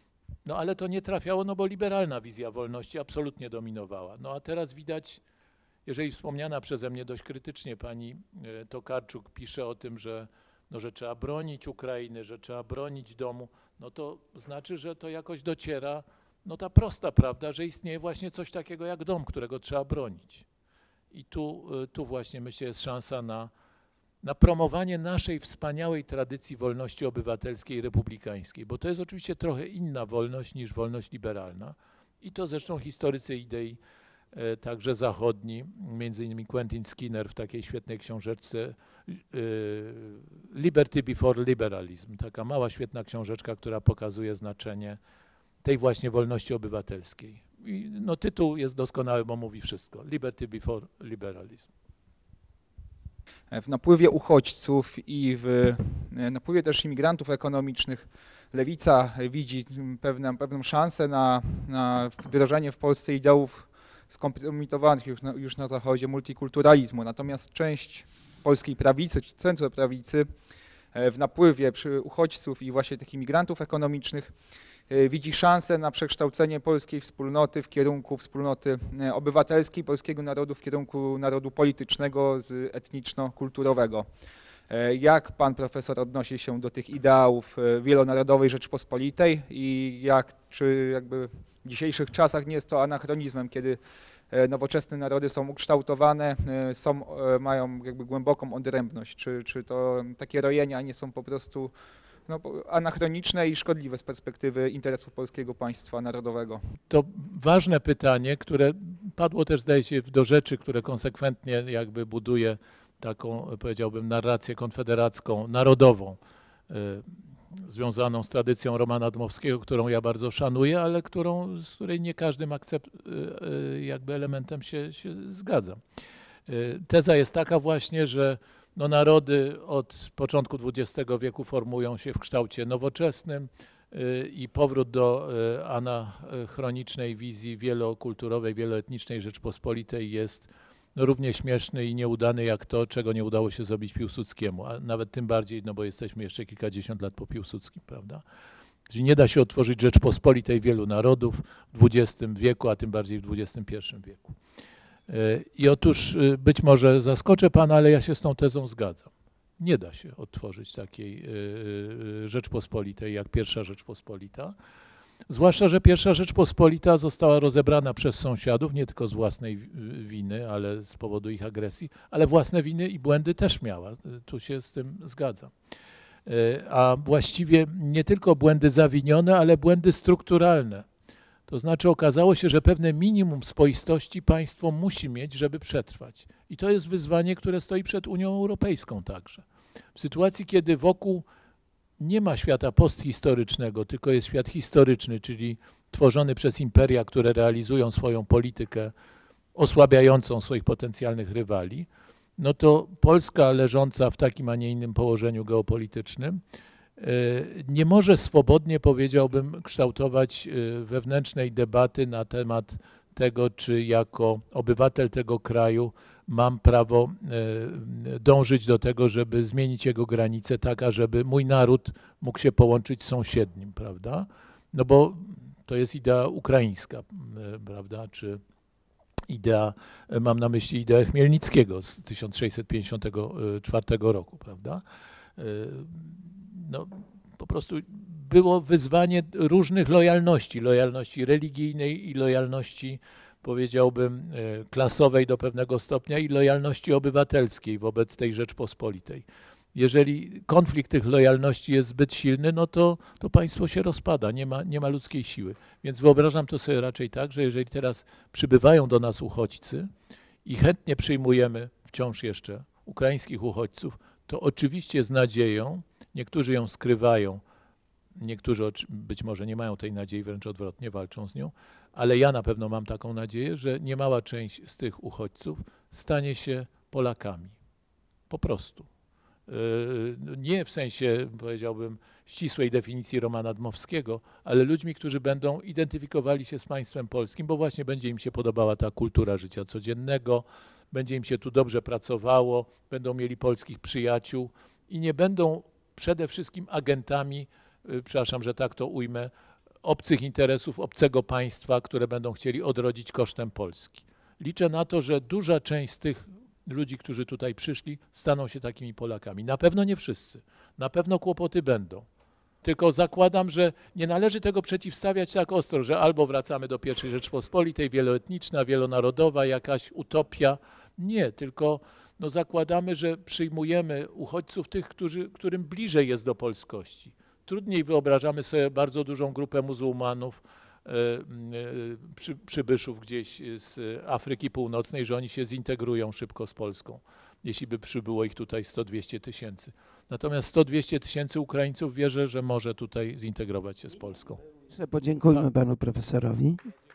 No ale to nie trafiało, no bo liberalna wizja wolności absolutnie dominowała. No a teraz widać, jeżeli wspomniana przeze mnie dość krytycznie pani Tokarczuk pisze o tym, że, no, że trzeba bronić Ukrainy, że trzeba bronić domu, no to znaczy, że to jakoś dociera, no ta prosta prawda, że istnieje właśnie coś takiego jak dom, którego trzeba bronić. I tu, tu właśnie myślę jest szansa na, na promowanie naszej wspaniałej tradycji wolności obywatelskiej i republikańskiej, bo to jest oczywiście trochę inna wolność niż wolność liberalna i to zresztą historycy idei e, także zachodni, między innymi Quentin Skinner w takiej świetnej książeczce e, Liberty Before Liberalism, taka mała świetna książeczka, która pokazuje znaczenie tej właśnie wolności obywatelskiej. I no, tytuł jest doskonały, bo mówi wszystko. Liberty before liberalism. W napływie uchodźców i w napływie też imigrantów ekonomicznych lewica widzi pewną, pewną szansę na, na wdrożenie w Polsce ideałów skompromitowanych już na, już na zachodzie multikulturalizmu. Natomiast część polskiej prawicy, czy centroprawicy w napływie przy uchodźców i właśnie tych imigrantów ekonomicznych widzi szansę na przekształcenie polskiej wspólnoty w kierunku wspólnoty obywatelskiej, polskiego narodu w kierunku narodu politycznego, etniczno-kulturowego. Jak pan profesor odnosi się do tych ideałów wielonarodowej Rzeczypospolitej i jak, czy jakby w dzisiejszych czasach nie jest to anachronizmem, kiedy nowoczesne narody są ukształtowane, są, mają jakby głęboką odrębność, czy, czy to takie rojenia nie są po prostu no, anachroniczne i szkodliwe z perspektywy interesów polskiego państwa narodowego? To ważne pytanie, które padło też, zdaje się, do rzeczy, które konsekwentnie jakby buduje taką, powiedziałbym, narrację konfederacką, narodową, y, związaną z tradycją Romana Dmowskiego, którą ja bardzo szanuję, ale którą, z której nie każdym akcept, y, y, jakby elementem się, się zgadza. Y, teza jest taka właśnie, że no, narody od początku dwudziestego wieku formują się w kształcie nowoczesnym y, i powrót do y, anachronicznej wizji wielokulturowej, wieloetnicznej Rzeczpospolitej jest no, równie śmieszny i nieudany jak to, czego nie udało się zrobić Piłsudskiemu, a nawet tym bardziej, no bo jesteśmy jeszcze kilkadziesiąt lat po Piłsudskim, prawda? Czyli nie da się otworzyć Rzeczpospolitej wielu narodów w dwudziestym wieku, a tym bardziej w dwudziestym pierwszym wieku. I otóż być może zaskoczę pana, ale ja się z tą tezą zgadzam. Nie da się otworzyć takiej Rzeczpospolitej jak pierwsza Rzeczpospolita. Zwłaszcza, że pierwsza Rzeczpospolita została rozebrana przez sąsiadów, nie tylko z własnej winy, ale z powodu ich agresji, ale własne winy i błędy też miała. Tu się z tym zgadzam. A właściwie nie tylko błędy zawinione, ale błędy strukturalne. To znaczy okazało się, że pewne minimum spoistości państwo musi mieć, żeby przetrwać. I to jest wyzwanie, które stoi przed Unią Europejską także. W sytuacji, kiedy wokół nie ma świata posthistorycznego, tylko jest świat historyczny, czyli tworzony przez imperia, które realizują swoją politykę osłabiającą swoich potencjalnych rywali, no to Polska leżąca w takim, a nie innym położeniu geopolitycznym nie może swobodnie, powiedziałbym, kształtować wewnętrznej debaty na temat tego, czy jako obywatel tego kraju mam prawo dążyć do tego, żeby zmienić jego granice tak, ażeby mój naród mógł się połączyć z sąsiednim, prawda? No bo to jest idea ukraińska, prawda, czy idea, mam na myśli ideę Chmielnickiego z tysiąc sześćset pięćdziesiątego czwartego roku, prawda? No, po prostu było wyzwanie różnych lojalności, lojalności religijnej i lojalności, powiedziałbym, klasowej do pewnego stopnia i lojalności obywatelskiej wobec tej Rzeczpospolitej. Jeżeli konflikt tych lojalności jest zbyt silny, no to, to państwo się rozpada, nie ma, nie ma ludzkiej siły. Więc wyobrażam to sobie raczej tak, że jeżeli teraz przybywają do nas uchodźcy i chętnie przyjmujemy wciąż jeszcze ukraińskich uchodźców, to oczywiście z nadzieją, niektórzy ją skrywają, niektórzy być może nie mają tej nadziei, wręcz odwrotnie, walczą z nią, ale ja na pewno mam taką nadzieję, że niemała część z tych uchodźców stanie się Polakami. Po prostu. Nie w sensie, powiedziałbym, ścisłej definicji Romana Dmowskiego, ale ludźmi, którzy będą identyfikowali się z państwem polskim, bo właśnie będzie im się podobała ta kultura życia codziennego, będzie im się tu dobrze pracowało, będą mieli polskich przyjaciół i nie będą przede wszystkim agentami, przepraszam, że tak to ujmę, obcych interesów, obcego państwa, które będą chcieli odrodzić kosztem Polski. Liczę na to, że duża część z tych ludzi, którzy tutaj przyszli, staną się takimi Polakami. Na pewno nie wszyscy, na pewno kłopoty będą. Tylko zakładam, że nie należy tego przeciwstawiać tak ostro, że albo wracamy do pierwszej Rzeczpospolitej, wieloetniczna, wielonarodowa, jakaś utopia. Nie, tylko no zakładamy, że przyjmujemy uchodźców tych, którzy, którym bliżej jest do polskości. Trudniej wyobrażamy sobie bardzo dużą grupę muzułmanów, e, e, przy, przybyszów gdzieś z Afryki Północnej, że oni się zintegrują szybko z Polską, jeśli by przybyło ich tutaj sto dwieście tysięcy. Natomiast sto dwieście tysięcy Ukraińców wierzę, że może tutaj zintegrować się z Polską. Podziękujmy panu profesorowi.